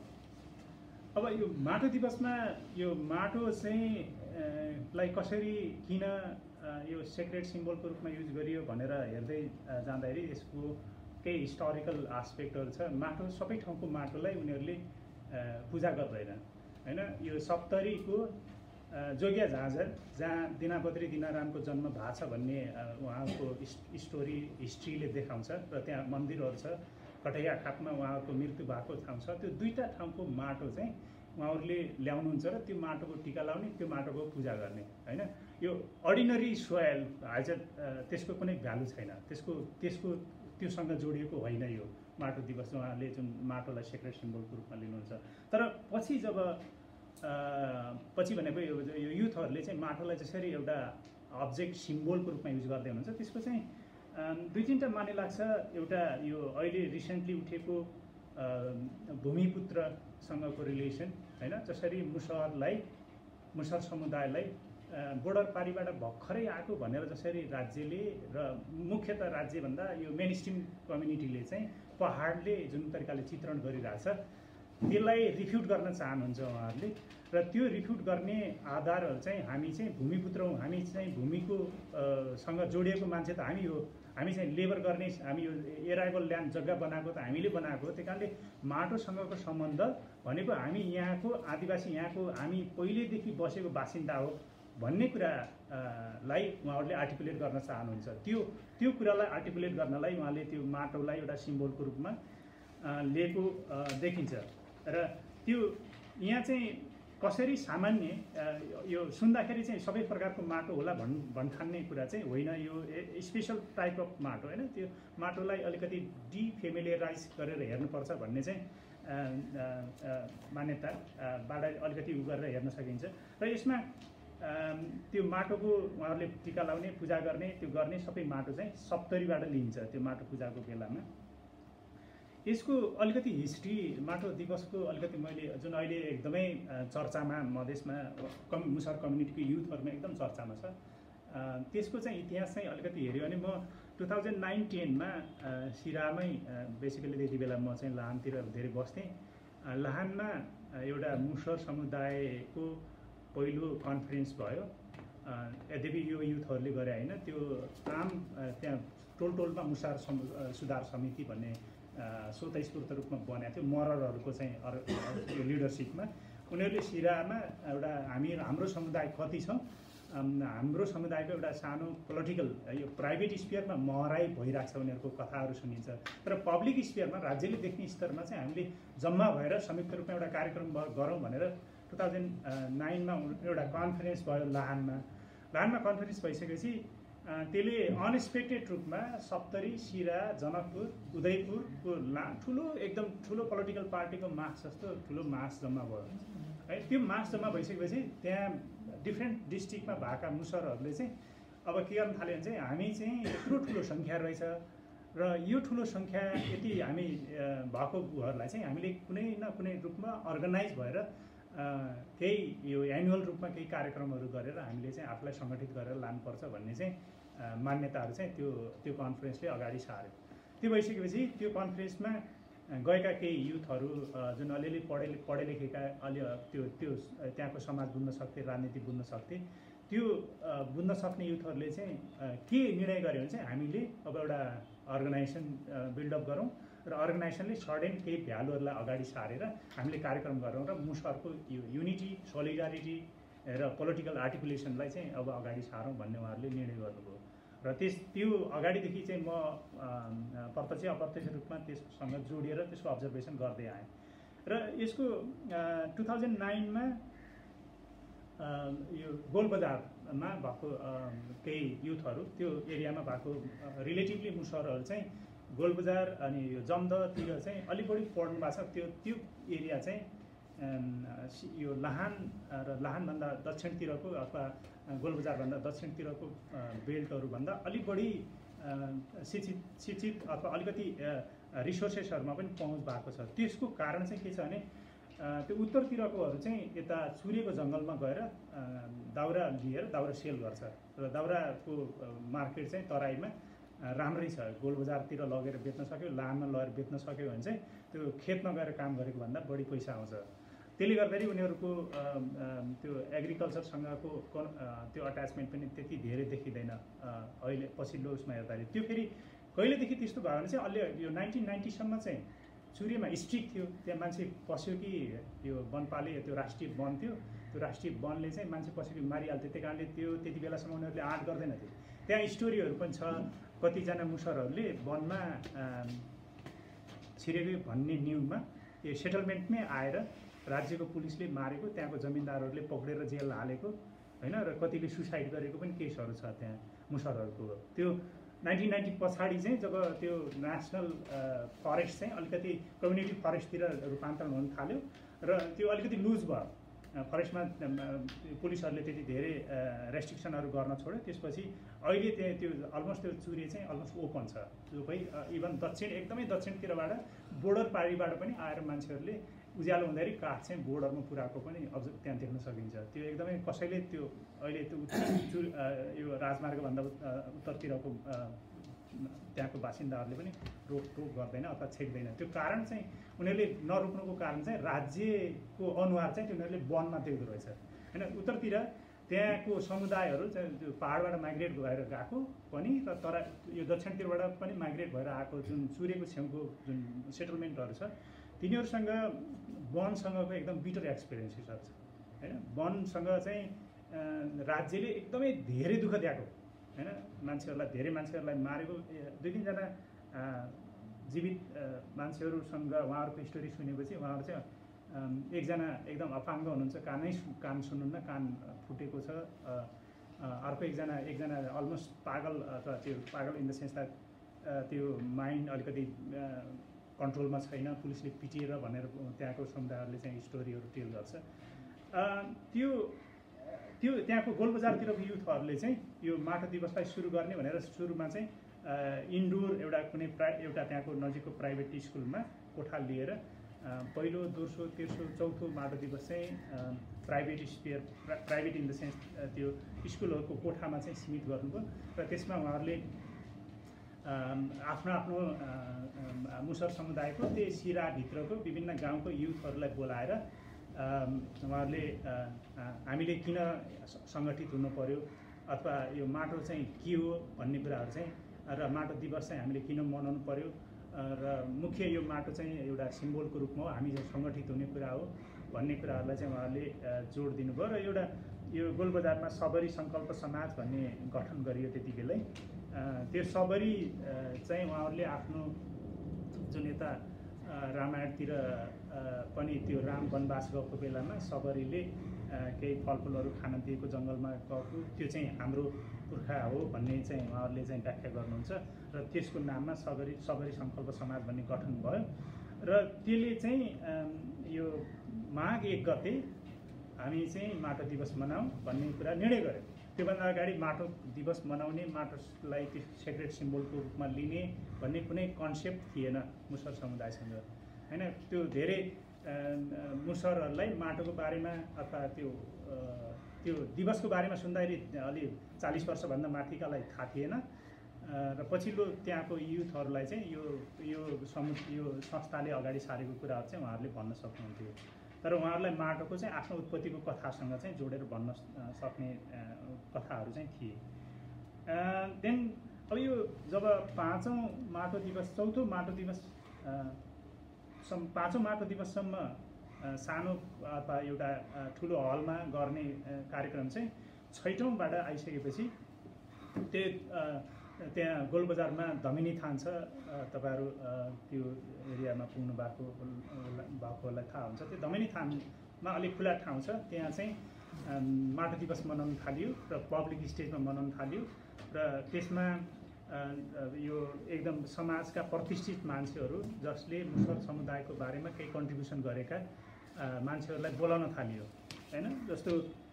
अब यो माटो दिवसमा यो माटो चाहिँ लाई कसरी किन यो सेक्रेट सिम्बलको रूपमा युज गरियो भनेर हेर्दै जाँदाखेरि यसको केही हिस्टोरिकल आस्पेक्टहरू छ। माटो सबै ठाउँको माटोलाई उनीहरूले पूजा गर्दैन होइन। यो सप्तरीको जोगिया झाँझर जहाँ दिनाबद्री दिनारामको जन्म भएको छ भन्ने उहाँको स्टोरी हिस्ट्रीले देखाउँछ र त्यहाँ मन्दिरहरू छ। कटैया खापमा उहाँको मृत्यु भएको ठाउँ छ। त्यो दुईवटा ठाउँको माटो चाहिँ उहाँहरूले ल्याउनुहुन्छ र त्यो माटोको टिका लाउने, त्यो माटोको पूजा गर्ने होइन। यो अर्डिनरी सोयल आज त्यसको कुनै भ्यालु छैन, त्यसको त्यसको त्योसँग जोडिएको होइन यो माटो दिवस। उहाँले जुन माटोलाई सेक्रेट सिम्बलको रूपमा लिनुहुन्छ, तर पछि जब पछि भनेको यो युथहरूले चाहिँ माटोलाई जसरी एउटा अब्जेक्ट सिम्बलको रूपमा युज गर्दै हुनुहुन्छ, त्यसको चाहिँ दुई तिनवटा माने लाग्छ। एउटा यो अहिले रिसेन्टली उठेको भूमिपुत्रसँगको रिलेसन होइन, जसरी मुसहरलाई मुसहर समुदायलाई बोर्डर पारीबाट भर्खरै आएको भनेर जसरी राज्यले र मुख्यतः राज्यभन्दा यो मेन स्ट्रिम कम्युनिटीले चाहिँ पहाडले जुन तरिकाले चित्रण गरिरहेछ त्यसलाई रिफ्युट गर्न चाहनुहुन्छ उहाँहरूले। र त्यो रिफ्युट गर्ने आधारहरू चाहिँ हामी चाहिँ भूमिपुत्र हौँ, हामी चाहिँ भूमिको सँग जोडिएको मान्छे त हामी हो, हामी चाहिँ लेबर गर्ने, हामी यो एराइबल ल्यान्ड जग्गा बनाएको त हामीले बनाएको हो। त्यही कारणले माटोसँगको सम्बन्ध भनेको हामी यहाँको आदिवासी, यहाँको हामी पहिलेदेखि बसेको बासिन्दा हो भन्ने कुरालाई उहाँहरूले आर्टिकुलेट गर्न चाहनुहुन्छ। त्यो त्यो कुरालाई आर्टिकुलेट गर्नलाई उहाँले त्यो माटोलाई एउटा सिम्बलको रूपमा लिएको देखिन्छ। र त्यो यहाँ चाहिँ कसरी सामान्य यो सुन्दाखेरि चाहिँ सबै प्रकारको माटो होला भन् भन्ठान्ने कुरा चाहिँ होइन। यो स्पेसल टाइप अफ माटो होइन, त्यो माटोलाई अलिकति डिफेमिलियराइज गरेर हेर्नुपर्छ भन्ने चाहिँ मान्यताबाट अलिकति उ गरेर हेर्न सकिन्छ। र यसमा त्यो माटोको उहाँहरूले टिका लाउने, पूजा गर्ने, त्यो गर्ने सबै माटो चाहिँ सप्तरीबाट लिइन्छ त्यो माटो पूजाको बेलामा। यसको अलिकति हिस्ट्री माटो दिवसको अलिकति मैले जुन अहिले एकदमै चर्चामा मधेसमा कम मुसहर कम्युनिटीको युथहरूमा एकदम चर्चामा छ, त्यसको चाहिँ इतिहास चाहिँ अलिकति हेऱ्यो भने म टु थाउजन्ड नाइन टेनमा सिरामै बेसिकली त्यति बेला म चाहिँ लाहानतिर धेरै बस्थेँ। लाहानमा एउटा मुसहर समुदायको पहिलो कन्फरेन्स भयो। यद्यपि यो युथहरूले गरे होइन, त्यो आम त्यहाँ टोल टोलमा मुसहर सुधार समिति भन्ने स्वतस्फूर्त रूपमा बनाएको थियो मररहरूको चाहिँ यो लिडरसिपमा। उनीहरूले सिरामा एउटा हामी हाम्रो समुदाय कति छौँ, हाम्रो समुदायको एउटा सानो पोलिटिकल यो प्राइभेट स्पियरमा महराई भइरहेको छ उनीहरूको कथाहरू सुनिन्छ। तर पब्लिक स्पियरमा राज्यले देख्ने स्तरमा चाहिँ हामीले जम्मा भएर संयुक्त रूपमा एउटा कार्यक्रम गरौँ भनेर टु थाउजन्ड नाइनमा एउटा कन्फरेन्स भयो लाहानमा। लाहानमा कन्फरेन्स भइसकेपछि त्यसले अनएक्सपेक्टेड रूपमा सप्तरी, सिरा, जनकपुर, उदयपुरको ला ठुलो एकदम ठुलो पोलिटिकल पार्टीको मास जस्तो ठुलो मास जम्मा भयो है। त्यो मास जम्मा भइसकेपछि त्यहाँ डिफ्रेन्ट डिस्ट्रिक्टमा भएका मुसहरहरूले चाहिँ अब के गर्न थाल्यो भने चाहिँ हामी चाहिँ यत्रो ठुलो सङ्ख्या रहेछ र यो ठुलो सङ्ख्या यति हामी भएको उहरूलाई चाहिँ हामीले कुनै न कुनै रूपमा अर्गनाइज भएर केही यो एनुअल रूपमा केही कार्यक्रमहरू गरेर हामीले चाहिँ आफूलाई सङ्गठित गरेर लानुपर्छ भन्ने चाहिँ मान्यताहरू चाहिँ त्यो त्यो कन्फरेन्सले अगाडि सार्यो। त्यो भइसकेपछि त्यो कन्फरेन्समा गएका केही युथहरू जुन अलिअलि पढे पढे लेखेका अलि त्यो त्यो त्यहाँको समाज बुझ्न सक्थे, राजनीति बुझ्न सक्थे, त्यो बुझ्न सक्ने युथहरूले चाहिँ के निर्णय गर्यो भने चाहिँ हामीले अब एउटा अर्गनाइजेसन बिल्डअप गरौँ र अर्गनाइजेसनले सडन केही भ्यालुहरूलाई अगाडि सारेर हामीले कार्यक्रम गरौँ र मुसहरको यो युनिटी, सोलिडारिटी र पोलिटिकल आर्टिकुलेसनलाई चाहिँ अब अगाडि सारौँ भन्ने उहाँहरूले निर्णय गर्नुभयो। र त्यस त्यो अगाडिदेखि चाहिँ म प्रत्यक्ष अप्रत्यक्ष रूपमा त्यससँग जोडिएर त्यसको अब्जर्भेसन गर्दै आएँ। र यसको टु थाउजन्ड नाइनमा यो गोलबजारमा भएको केही युथहरू त्यो एरियामा भएको रिलेटिभली मुसहरहरू चाहिँ गोलबजार अनि यो जमदतिर चाहिँ अलिक बढी पढ्नु भएको छ। त्यो त्यो एरिया चाहिँ यो लाहान र लाहानभन्दा दक्षिणतिरको अथवा गोलबजारभन्दा दक्षिणतिरको बेल्टहरूभन्दा अलिक बढी शिक्षित शिक्षित अथवा अलिकति रिसोर्सेसहरूमा पनि पहुँच भएको छ। त्यसको कारण चाहिँ के छ भने त्यो उत्तरतिरकोहरू चाहिँ यता चुरेको जङ्गलमा गएर दाउरा लिएर दाउरा सेल गर्छ र दाउराको मार्केट चाहिँ तराईमा राम्रै छ। गोलबजारतिर लगेर बेच्न सक्यो, लाहानमा लगेर बेच्न सक्यो भने चाहिँ त्यो खेतमा गएर काम गरेको भन्दा बढी पैसा आउँछ। त्यसले गर्दाखेरि उनीहरूको त्यो एग्रिकल्चरसँगको त्यो अट्याचमेन्ट पनि त्यति धेरै देखिँदैन अहिले पछिल्लो उसमा हेर्दाखेरि। त्यो फेरि कहिलेदेखि त्यस्तो भयो भने चाहिँ अलि यो नाइन्टिन नाइन्टीसम्म चाहिँ चुरेमा स्ट्रिक थियो, त्यहाँ मान्छे पस्यो कि यो वनपाले त्यो राष्ट्रिय वन थियो, त्यो राष्ट्रिय वनले चाहिँ मान्छे पस्यो कि मारिहाल्थ्यो। त्यही कारणले त्यो त्यति बेलासम्म उनीहरूले आँट गर्दैन थियो। त्यहाँ स्टोरीहरू पनि छ, कतिजना मुसहरहरूले वनमा छिरेको भन्ने न्युजमा यो सेटलमेन्टमै आएर राज्यको पुलिसले मारेको, त्यहाँको जमिनदारहरूले पक्रेर जेल हालेको होइन, र कतिले सुसाइड गरेको पनि केसहरू छ त्यहाँ मुसरहरूको। त्यो नाइन्टिन नाइन्टी पछाडि चाहिँ जब त्यो नेसनल फरेस्ट चाहिँ अलिकति कम्युनिटी फरेस्टतिर रूपान्तरण हुन थाल्यो र त्यो अलिकति लुज भयो, फरेस्टमा पुलिसहरूले त्यति धेरै रेस्ट्रिक्सनहरू गर्न छोड्यो, त्यसपछि अहिले त्यहाँ त्यो अलमोस्ट त्यो चुरे चाहिँ अलमोस्ट ओपन छ, जो भाइ इभन दक्षिण एकदमै दक्षिणतिरबाट बोर्डर पारीबाट पनि आएर मान्छेहरूले उज्यालो हुँदाखेरि काठ चाहिँ बोर्डरमा पुऱ्याएको पनि अझ त्यहाँ देख्न सकिन्छ। त्यो एकदमै कसैले त्यो अहिले त्यो चुर यो राजमार्गभन्दा उत्तरतिरको त्यहाँको बासिन्दाहरूले पनि रोकटोक गर्दैन अथवा छेक्दैन। त्यो कारण चाहिँ उनीहरूले नरोक्नुको कारण चाहिँ राज्यको अनुहार चाहिँ उनीहरूले वनमा देख्दो रहेछ होइन। उत्तरतिर त्यहाँको समुदायहरू चाहिँ त्यो पाहाडबाट माइग्रेट भएर गएको पनि र तर यो दक्षिणतिरबाट पनि माइग्रेट भएर आएको जुन चुरेको छेउको जुन सेटलमेन्टहरू छ तिनीहरूसँग वनसँगको एकदम बिटर एक्सपिरियन्सेसहरू छ होइन। वनसँग चाहिँ राज्यले एकदमै धेरै दुःख दिएको होइन, मान्छेहरूलाई धेरै मान्छेहरूलाई मारेको। दुई तिनजना जीवित मान्छेहरूसँग उहाँहरूको स्टोरी सुनेपछि उहाँहरू चाहिँ एकजना एकदम अपाङ्ग हुनुहुन्छ, कानै कान सुन्नुहुन्न, कान फुटेको छ। अर्को एकजना एकजना अलमोस्ट पागल अथवा त्यो पागल इन द सेन्स द्याट त्यो माइन्ड अलिकति कन्ट्रोलमा छैन, पुलिसले पिटिएर भनेर त्यहाँको समुदायहरूले चाहिँ स्टोरीहरू टेल गर्छ। त्यो त्यो त्यहाँको गोलबजारतिरको युथहरूले चाहिँ यो माटो दिवसलाई सुरु गर्ने भनेर सुरुमा चाहिँ इन्डोर एउटा कुनै प्राइ एउटा त्यहाँको नजिकको प्राइभेट स्कुलमा कोठा लिएर पहिलो दोस्रो तेस्रो चौथो माटो दिवस चाहिँ private sphere private in the sense त्यो स्कुलहरूको कोठामा चाहिँ सीमित गर्नुभयो र त्यसमा उहाँहरूले आफ्नो आफ्नो मुसर समुदायको त्यही सिराभित्रको विभिन्न गाउँको युथहरूलाई बोलाएर उहाँहरूले हामीले किन सङ्गठित हुनु पर्यो अथवा यो माटो चाहिँ के हो भन्ने कुराहरू चाहिँ र माटो दिवस चाहिँ हामीले किन मनाउनु पर्यो र मुख्य यो माटो चाहिँ एउटा सिम्बोलको रूपमा हो, हामी सङ्गठित हुने कुरा हो भन्ने कुराहरूलाई चाहिँ उहाँहरूले जोड दिनुभयो। र एउटा यो गोलबजारमा सबरी सङ्कल्प समाज भन्ने गठन गरियो त्यति बेलै। त्यो सबरी चाहिँ उहाँहरूले आफ्नो जुन यता रामायणतिर पनि त्यो राम वनवास गएको बेलामा सबरीले केही फलफुलहरू खान दिएको जङ्गलमा गएको त्यो चाहिँ हाम्रो पुर्खा हो भन्ने चाहिँ उहाँहरूले चाहिँ व्याख्या गर्नुहुन्छ र त्यसको नाममा सबरी सबरी सङ्कल्प समाज भन्ने गठन भयो र त्यसले चाहिँ यो माघ एक गते हामी चाहिँ माटो दिवस मनाऊँ भन्ने कुरा निर्णय गर्यो। त्योभन्दा अगाडि माटो दिवस मनाउने, माटोलाई त्यो सेक्रेट सिम्बोलको रूपमा लिने भन्ने कुनै कन्सेप्ट थिएन मुसर समुदायसँग होइन। त्यो धेरै मुसरहरूलाई माटोको बारेमा अथवा त्यो त्यो दिवसको बारेमा सुन्दाखेरि अलि चालिस वर्षभन्दा माथिकालाई थाहा थिएन र पछिल्लो त्यहाँको युथहरूलाई चाहिँ यो यो समु यो संस्थाले अगाडि सारेको कुराहरू चाहिँ उहाँहरूले भन्न सक्नुहुन्थ्यो। तर उहाँहरूलाई माटोको चाहिँ आफ्नो उत्पत्तिको कथासँग चाहिँ जोडेर भन्न सक्ने कथाहरू चाहिँ थिए। देन अब यो जब पाँचौँ माटो दिवस चौथो माटो दिवस सम् पाँचौँ माटो दिवससम्म सानो अथवा एउटा ठुलो हलमा गर्ने कार्यक्रम चाहिँ छैटौँबाट आइसकेपछि त्यो त्यहाँ गोलबजारमा धमिनी थान छ, तपाईँहरू त्यो एरियामा पुग्नु भएको भएकोलाई थाहा हुन्छ। त्यो धमिनी थानमा अलिक खुला ठाउँ छ, त्यहाँ चाहिँ माटो दिवस मनाउन थालियो र पब्लिक स्टेजमा मनाउन थालियो र त्यसमा यो एकदम समाजका प्रतिष्ठित मान्छेहरू जसले मुसर समुदायको बारेमा केही कन्ट्रिब्युसन गरेका मान्छेहरूलाई बोलाउन थालियो होइन। जस्तो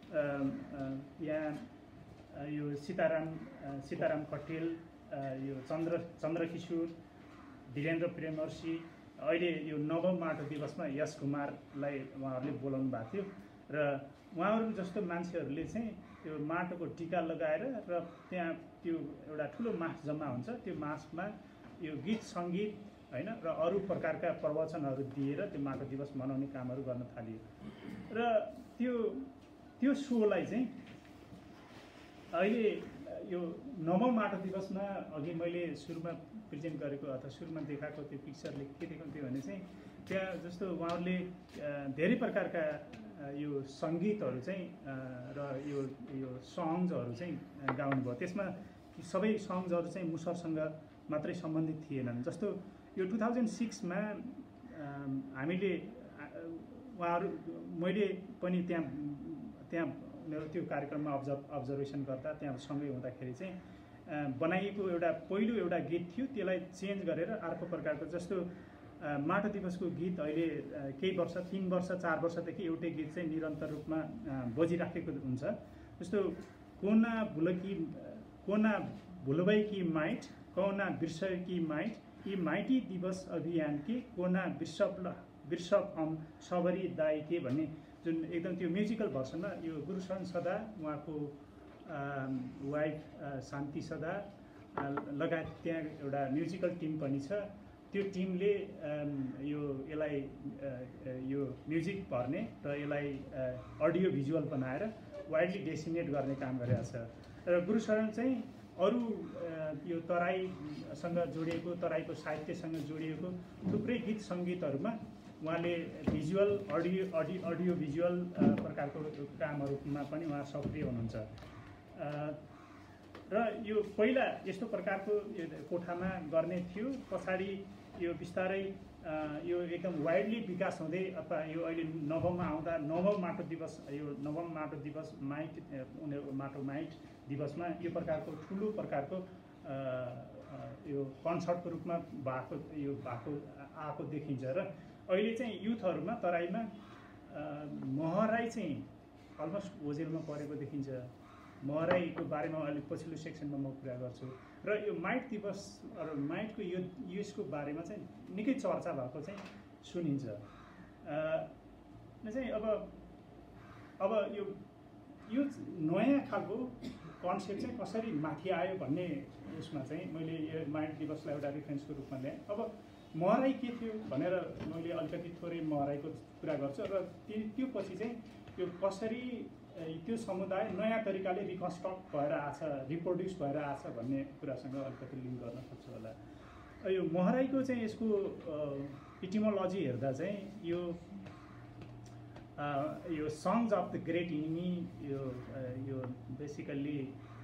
यहाँ यो सीताराम सीताराम कटेल, यो चन्द्र चन्द्रकिशोर, वीरेन्द्र प्रेमर्षि, अहिले यो नवौँ माटो दिवसमा यश कुमारलाई उहाँहरूले बोलाउनु भएको थियो र उहाँहरू जस्तो मान्छेहरूले चाहिँ त्यो माटोको टिका लगाएर र त्यहाँ त्यो एउटा ठुलो मास जम्मा हुन्छ, त्यो मासमा यो गीत सङ्गीत होइन र अरू प्रकारका प्रवचनहरू दिएर त्यो माटो दिवस मनाउने कामहरू गर्न थालियो र त्यो त्यो सोलाई चाहिँ अहिले यो नवौँ माटो दिवसमा अघि मैले सुरुमा प्रेजेन्ट गरेको अथवा सुरुमा देखाएको त्यो पिक्चरले के देखाउँथ्यो भने चाहिँ त्यहाँ जस्तो उहाँहरूले धेरै प्रकारका यो सङ्गीतहरू चाहिँ र यो यो सङ्ग्सहरू चाहिँ गाउनुभयो। त्यसमा सबै सङ्ग्सहरू चाहिँ मुसरसँग मात्रै सम्बन्धित थिएनन्। जस्तो यो टु थाउजन्ड सिक्समा हामीले उहाँहरू मैले पनि त्यहाँ त्यहाँ उनीहरू त्यो कार्यक्रममा अब्जर्भ अब्जर्भेसन गर्दा त्यहाँ सँगै हुँदाखेरि चाहिँ बनाइएको एउटा पहिलो एउटा गीत थियो, त्यसलाई चेन्ज गरेर अर्को प्रकारको, जस्तो माटो दिवसको गीत अहिले केही वर्ष तीन वर्ष चार वर्षदेखि एउटै गीत चाहिँ निरन्तर रूपमा बजिराखेको हुन्छ। जस्तो कोना भुलकी कोना भुलबैकी माइट कौना बिर्सकी माइट यी माइटी दिवस अभियान के कोना बिर्सप बिर्सप हम सबरी दाई के भन्ने जुन एकदम त्यो म्युजिकल भर्सनमा यो गुरुशरण सदा उहाँको वाइफ शान्ति सदा लगायत त्यहाँ एउटा म्युजिकल टिम पनि छ। त्यो टिमले यो यसलाई यो म्युजिक भर्ने र यसलाई अडियो भिजुअल बनाएर वाइडली डेसिनेट गर्ने काम गरेको छ। र गुरुशरण चाहिँ अरू यो तराईसँग जोडिएको, तराईको साहित्यसँग जोडिएको थुप्रै गीत सङ्गीतहरूमा उहाँले visual audio audio audio visual प्रकारको कामहरूमा पनि उहाँ सक्रिय हुनुहुन्छ। र यो पहिला यस्तो प्रकारको कोठामा गर्ने थियो, पछाडि यो बिस्तारै यो एकदम वाइडली विकास हुँदै अथवा यो अहिले नवममा आउँदा नवम माटो दिवस, यो नवम माटो दिवस माइट उनीहरू माटो माइट दिवसमा यो प्रकारको ठुलो प्रकारको यो कन्सर्टको रूपमा भएको यो भएको आएको देखिन्छ। र अहिले चाहिँ युथहरूमा तराईमा महराई चाहिँ अलमोस्ट ओझेलमा परेको देखिन्छ। महराईको बारेमा अलिक पछिल्लो सेक्सनमा म कुरा गर्छु। र यो माइट दिवस र माइटको यो यसको बारेमा चाहिँ निकै चर्चा भएको चाहिँ सुनिन्छ। चाहिँ अब अब यो यो नयाँ खालको कन्सेप्ट चाहिँ कसरी माथि आयो भन्ने उसमा चाहिँ मैले यो माइट दिवसलाई एउटा रेफरेन्सको रूपमा ल्याएँ। अब महराई के थियो भनेर मैले अलिकति थोरै महराईको कुरा गर्छु र त्यो पछि चाहिँ यो कसरी त्यो समुदाय नयाँ तरिकाले रिकन्स्ट्रक्ट भएर आछ, रिप्रोड्युस भएर आछ भन्ने कुरासँग अलिकति लिङ्क गर्न सक्छु होला। यो महराईको चाहिँ यसको इटिमोलोजी हेर्दा चाहिँ यो यो songs of the great enemy, यो यो बेसिकल्ली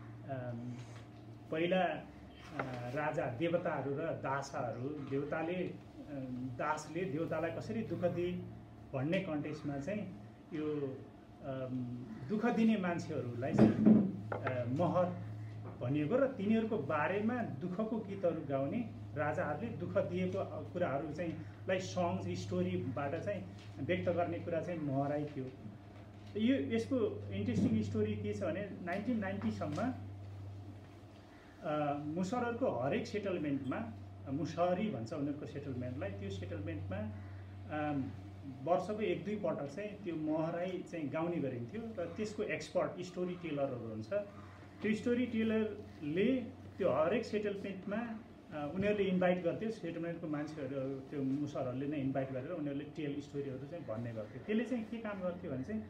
पहिला राजा देवताहरू र दासाहरू, देवताले दासले देवतालाई कसरी दुःख दिए भन्ने कन्टेक्स्टमा चाहिँ यो दुःख दिने मान्छेहरूलाई चाहिँ महर भनिएको र तिनीहरूको बारेमा दुःखको गीतहरू गाउने, राजाहरूले दुःख दिएको कुराहरू चाहिँ लाई सङ्ग्स स्टोरीबाट चाहिँ व्यक्त गर्ने कुरा चाहिँ महराई थियो। यो यसको इन्ट्रेस्टिङ स्टोरी के छ भने नाइन्टिन नाइन्टीसम्म मुसरहरूको हरेक सेटलमेन्टमा, मुसहरी भन्छ उनीहरूको सेटलमेन्टलाई, त्यो सेटलमेन्टमा वर्षको एक दुई पटक चाहिँ त्यो महराई चाहिँ गाउने गरिन्थ्यो र त्यसको एक्सपर्ट स्टोरी टेलरहरू हुन्छ। त्यो स्टोरी टेलरले त्यो हरेक सेटलमेन्टमा उनीहरूले इन्भाइट गर्थ्यो, सेटलमेन्टको मान्छेहरू त्यो मुसरहरूले नै इन्भाइट गरेर उनीहरूले टेल स्टोरीहरू चाहिँ भन्ने गर्थ्यो। त्यसले चाहिँ के काम गर्थ्यो भने चाहिँ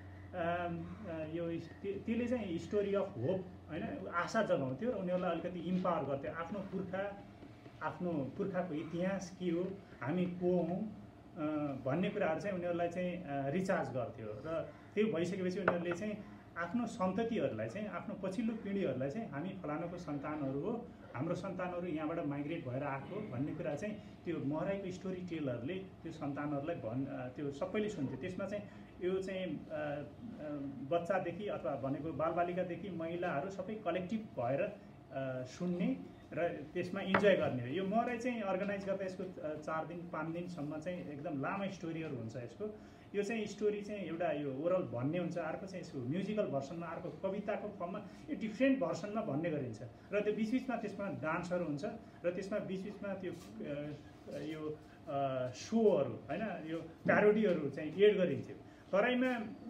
यो त्यसले चाहिँ स्टोरी अफ होप होइन, आशा जगाउँथ्यो र उनीहरूलाई अलिकति इम्पावर गर्थ्यो। आफ्नो पुर्खा आफ्नो पुर्खाको इतिहास के हो, हामी को हौँ भन्ने कुराहरू चाहिँ उनीहरूलाई चाहिँ रिचार्ज गर्थ्यो। र त्यो भइसकेपछि उनीहरूले चाहिँ आफ्नो सन्ततिहरूलाई चाहिँ, आफ्नो पछिल्लो पिँढीहरूलाई चाहिँ हामी फलानाको सन्तानहरू हो, हाम्रो सन्तानहरू यहाँबाट माइग्रेट भएर आएको भन्ने कुरा चाहिँ त्यो महराईको स्टोरी टेलरले त्यो सन्तानहरूलाई भन् त्यो सबैले सुन्थ्यो। त्यसमा चाहिँ यो चाहिँ बच्चादेखि अथवा भनेको बालबालिकादेखि महिलाहरू सबै कलेक्टिभ भएर सुन्ने र त्यसमा इन्जोय गर्ने। यो महराई चाहिँ अर्गनाइज गर्दा यसको चार दिन पाँच दिनसम्म चाहिँ एकदम लामो स्टोरीहरू हुन्छ यसको। यो चाहिँ स्टोरी चाहिँ एउटा यो ओरल भन्ने हुन्छ, अर्को चाहिँ यसको म्युजिकल भर्सनमा, अर्को कविताको फर्ममा, यो डिफ्रेन्ट भर्सनमा भन्ने गरिन्छ। र त्यो बिचबिचमा त्यसमा डान्सहरू हुन्छ र त्यसमा बिचबिचमा त्यो यो सोहरू होइन, यो प्यारोडीहरू चाहिँ एड गरिन्थ्यो। तराईमा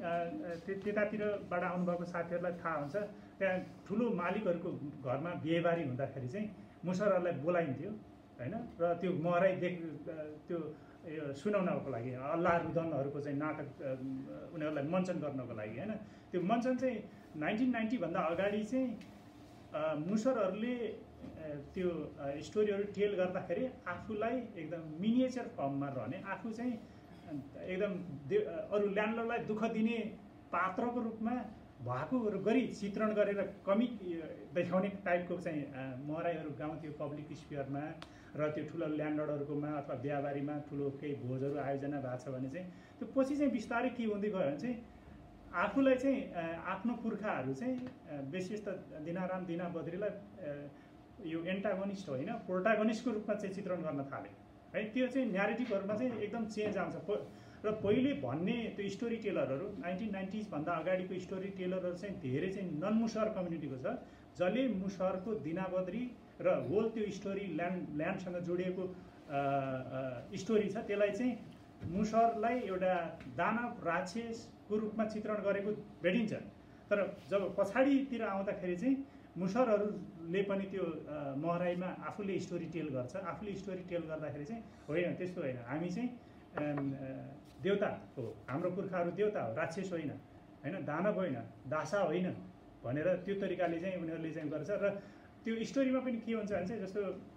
त्यतातिरबाट आउनुभएको साथीहरूलाई थाहा हुन्छ, त्यहाँ ठुलो मालिकहरूको घरमा बिहेबारी हुँदाखेरि चाहिँ मुसरहरूलाई बोलाइन्थ्यो होइन, र त्यो महराई देख त्यो सुनाउनको लागि, अल्लाह रुदनहरूको चाहिँ नाटक उनीहरूलाई मञ्चन गर्नको लागि होइन। त्यो मञ्चन चाहिँ नाइन्टिन नाइन्टीभन्दा अगाडि चाहिँ मुसरहरूले त्यो स्टोरीहरू टेल गर्दाखेरि आफूलाई एकदम मिनिएचर फर्ममा रहने, आफू चाहिँ एकदम अरू ल्यान्डललाई दुःख दिने पात्रको रूपमा भएकोहरू गरी चित्रण गरेर कमिक देखाउने टाइपको चाहिँ महराईहरू गाउँथ्यो पब्लिक स्पियरमा। र त्यो ठुलो ल्यान्डलडहरूकोमा अथवा बिहाबारीमा ठुलो केही भोजहरू आयोजना भएको छ भने चाहिँ त्यो पछि चाहिँ बिस्तारै के हुँदै गयो भने चाहिँ आफूलाई चाहिँ आफ्नो पुर्खाहरू चाहिँ विशेष त दिनाराम दिना बद्रीलाई यो एन्टागोनिस्ट होइन प्रोटागोनिस्टको रूपमा चाहिँ चित्रण गर्न थाले है। त्यो चाहिँ न्यारेटिभहरूमा चाहिँ एकदम चेन्ज आउँछ र पहिले भन्ने त्यो स्टोरी टेलरहरू नाइन्टिन नाइन्टिजभन्दा अगाडिको स्टोरी टेलरहरू चाहिँ धेरै चाहिँ नन मुसहर कम्युनिटीको छ, जसले मुसहरको दिनाबद्री र होल त्यो स्टोरी ल्यान्ड ल्यान्डसँग जोडिएको स्टोरी छ त्यसलाई चाहिँ मुसहरलाई एउटा दानव राक्षसको रूपमा चित्रण गरेको भेटिन्छ। तर जब पछाडितिर आउँदाखेरि चाहिँ मुसहरहरूले पनि त्यो महराईमा आफूले स्टोरी टेल गर्छ। आफूले स्टोरी टेल गर्दाखेरि चाहिँ होइन त्यस्तो होइन, हामी चाहिँ देवता हो, हाम्रो पुर्खाहरू देवता हो, राक्षस होइन होइन, दानव होइन, दासा होइन भनेर त्यो तरिकाले चाहिँ उनीहरूले चाहिँ गर्छ। र त्यो स्टोरीमा पनि के हुन्छ भने चाहिँ जस्तो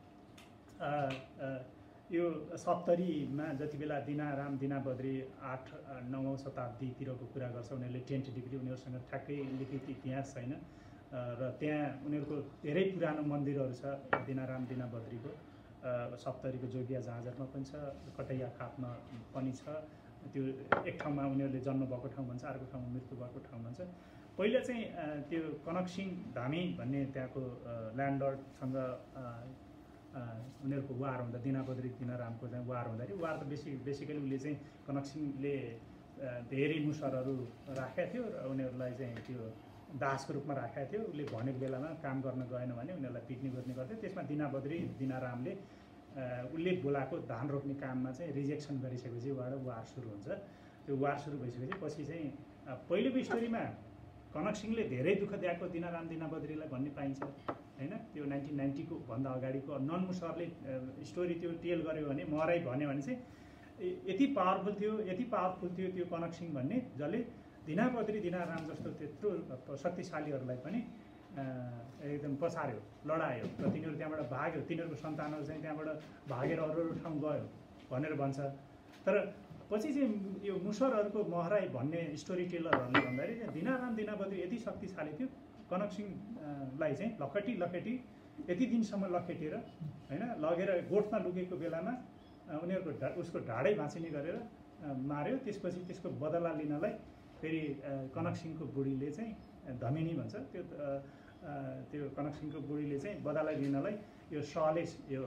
यो सप्तरीमा जति बेला दिनाराम दिनाबद्री आठ नौौँ शताब्दीतिरको कुरा गर्छ उनीहरूले टेन्ट डिग्री उनीहरूसँग ठ्याक्कै लिखित इतिहास छैन र त्यहाँ उनीहरूको धेरै पुरानो मन्दिरहरू छ दिनाराम दिनाबद्रीको। सप्तरीको जोगिया झाँझरमा पनि छ, कटैया खापमा पनि छ। त्यो एक ठाउँमा उनीहरूले जन्म भएको ठाउँ भन्छ, अर्को ठाउँमा मृत्यु भएको ठाउँ भन्छ। पहिला चाहिँ त्यो कनकसिंह धामी भन्ने त्यहाँको ल्यान्डलर्डसँग उनीहरूको वार हुँदा दिनाबद्री दिनारामको चाहिँ वार हुँदाखेरि वार त बेसी बेसिकली उसले चाहिँ कनकसिंहले धेरै मुसहरहरू राखेका थियो र उनीहरूलाई चाहिँ त्यो दासको रूपमा राखेका थियो। उसले भनेको बेलामा काम गर्न गएन भने उनीहरूलाई पिट्ने गर्ने गर्थ्यो। त्यसमा दिनाबद्री दिनारामले उसले बोलाएको धान रोप्ने काममा चाहिँ रिजेक्सन गरिसकेपछि उहाँबाट वार सुरु हुन्छ। त्यो वार सुरु भइसकेपछि पछि चाहिँ पहिलेको स्टोरीमा कनकसिंहले धेरै दुःख दिएको दिनाराम दिनाबद्रीलाई भन्ने पाइन्छ होइन। त्यो नाइन्टिन नाइन्टीको भन्दा अगाडिको नन मुसहरले स्टोरी त्यो टेल गर्यो भने महराई भन्यो भने चाहिँ यति पावरफुल थियो यति पावरफुल थियो त्यो कनकसिंह भन्ने, जसले दिनाबद्री दिनाराम जस्तो त्यत्रो शक्तिशालीहरूलाई पनि एकदम पछार्यो, लडायो र तिनीहरू त्यहाँबाट भाग्यो। तिनीहरूको सन्तानहरू चाहिँ त्यहाँबाट भागेर अरू अरू ठाउँ गयो भनेर भन्छ। तर पछि चाहिँ यो मुसहरहरूको महराई भन्ने स्टोरी टेलरहरूले भन्दाखेरि दिनाराम दिनाबद्री यति शक्तिशाली थियो, कनकसिंहलाई चाहिँ लखेटी लखेटी यति दिनसम्म लखेटेर होइन लगेर गोठमा लुकेको बेलामा उनीहरूको ढा उसको ढाडै भाँचिने गरेर मार्यो। त्यसपछि त्यसको बदला लिनलाई फेरि कनकसिंहको बुढीले चाहिँ धमिनी भन्छ त्यो त्यो कनकसिंहको बुढीले चाहिँ बदला लिनलाई यो सहलेस यो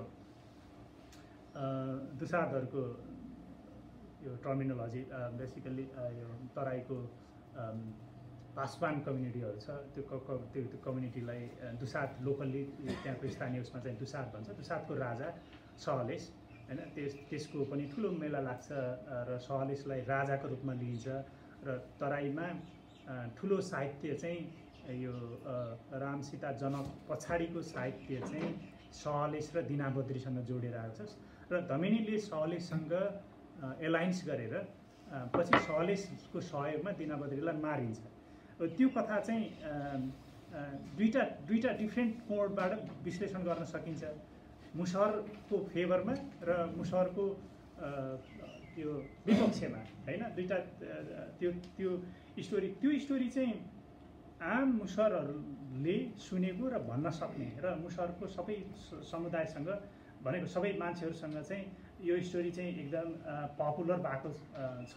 दुसाधहरूको यो टर्मिनोलोजी बेसिकली यो तराईको पासवान कम्युनिटीहरू छ त्यो त्यो त्यो कम्युनिटीलाई दुसाध लोकल्ली त्यहाँको स्थानीय उसमा चाहिँ दुसाध भन्छ। दुसाधको राजा सहलेस होइन त्यस त्यसको पनि ठुलो मेला लाग्छ र सहलेसलाई राजाको रूपमा लिइन्छ र तराईमा ठुलो साहित्य चाहिँ यो राम सीता जनक पछाडिको साहित्य चाहिँ सहलेस र दिनाबद्रीसँग जोडेर आएको छ र धमिनीले सहलेससँग एलायन्स गरेर पछि सहलेसको सहयोगमा दिनाबद्रीलाई मारिन्छ। त्यो कथा चाहिँ दुईवटा दुईवटा डिफ्रेन्ट कोणबाट विश्लेषण गर्न सकिन्छ, मुसहरको फेभरमा र मुसहरको त्यो विपक्षमा होइन। दुईवटा त्यो त्यो स्टोरी त्यो स्टोरी चाहिँ आम मुसहरहरूले सुनेको र भन्न सक्ने र मुसहरको सबै समुदायसँग भनेको सबै मान्छेहरूसँग चाहिँ यो स्टोरी चाहिँ एकदम पपुलर भएको छ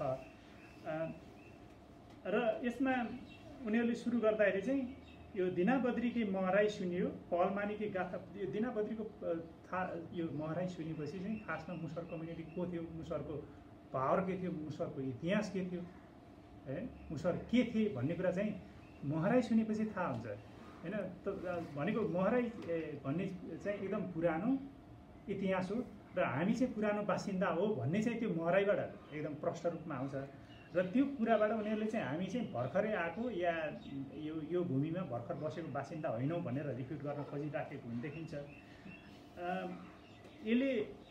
र यसमा उनीहरूले सुरु गर्दाखेरि चाहिँ यो दिनाबद्रीकै महराई सुनियो, पहलमानीकै गाथा। यो दिनाबद्रीको था यो महराई सुनेपछि चाहिँ खासमा मुसहर कम्युनिटी को थियो, मुसहरको पावर के थियो, मुसहरको इतिहास के थियो है, मुसहर के थिए भन्ने कुरा चाहिँ महराई सुनेपछि थाहा हुन्छ होइन। त भनेको महराई भन्ने चाहिँ एकदम पुरानो इतिहास हो र हामी चाहिँ पुरानो बासिन्दा हो भन्ने चाहिँ त्यो महराईबाट एकदम प्रष्ट रूपमा आउँछ र त्यो कुराबाट उनीहरूले चाहिँ हामी चाहिँ भर्खरै आएको या यो यो भूमिमा भर्खर बसेको बासिन्दा होइनौँ भनेर रिफ्युट गर्न खोजिराखेको हुन देखिन्छ। यसले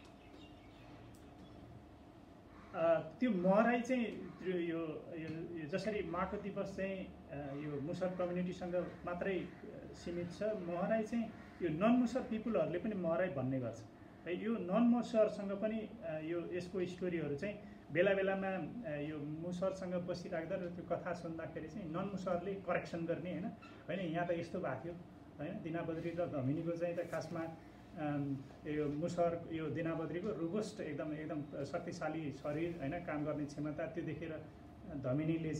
त्यो महराई चाहिँ यो जसरी माटो दिवस चाहिँ यो मुसहर कम्युनिटीसँग मात्रै सीमित छ, महराई चाहिँ यो नन मुसहर पिपुलहरूले पनि महराई भन्ने गर्छ है। यो नन मुसहरसँग पनि यो यसको स्टोरीहरू चाहिँ बेला बेलामा यो मुसहरसँग बसिराख्दा र त्यो कथा सुन्दाखेरि चाहिँ नन मुसहरले करेक्सन गर्ने होइन होइन यहाँ त यस्तो भएको थियो होइन। दिनाबद्री र धमिनीको चाहिँ त खासमा यो मुसहर यो दिनाबद्रीको रोबस्ट एकदम एकदम शक्तिशाली शरीर होइन, काम गर्ने क्षमता त्यो देखेर धमिनीले चाहिँ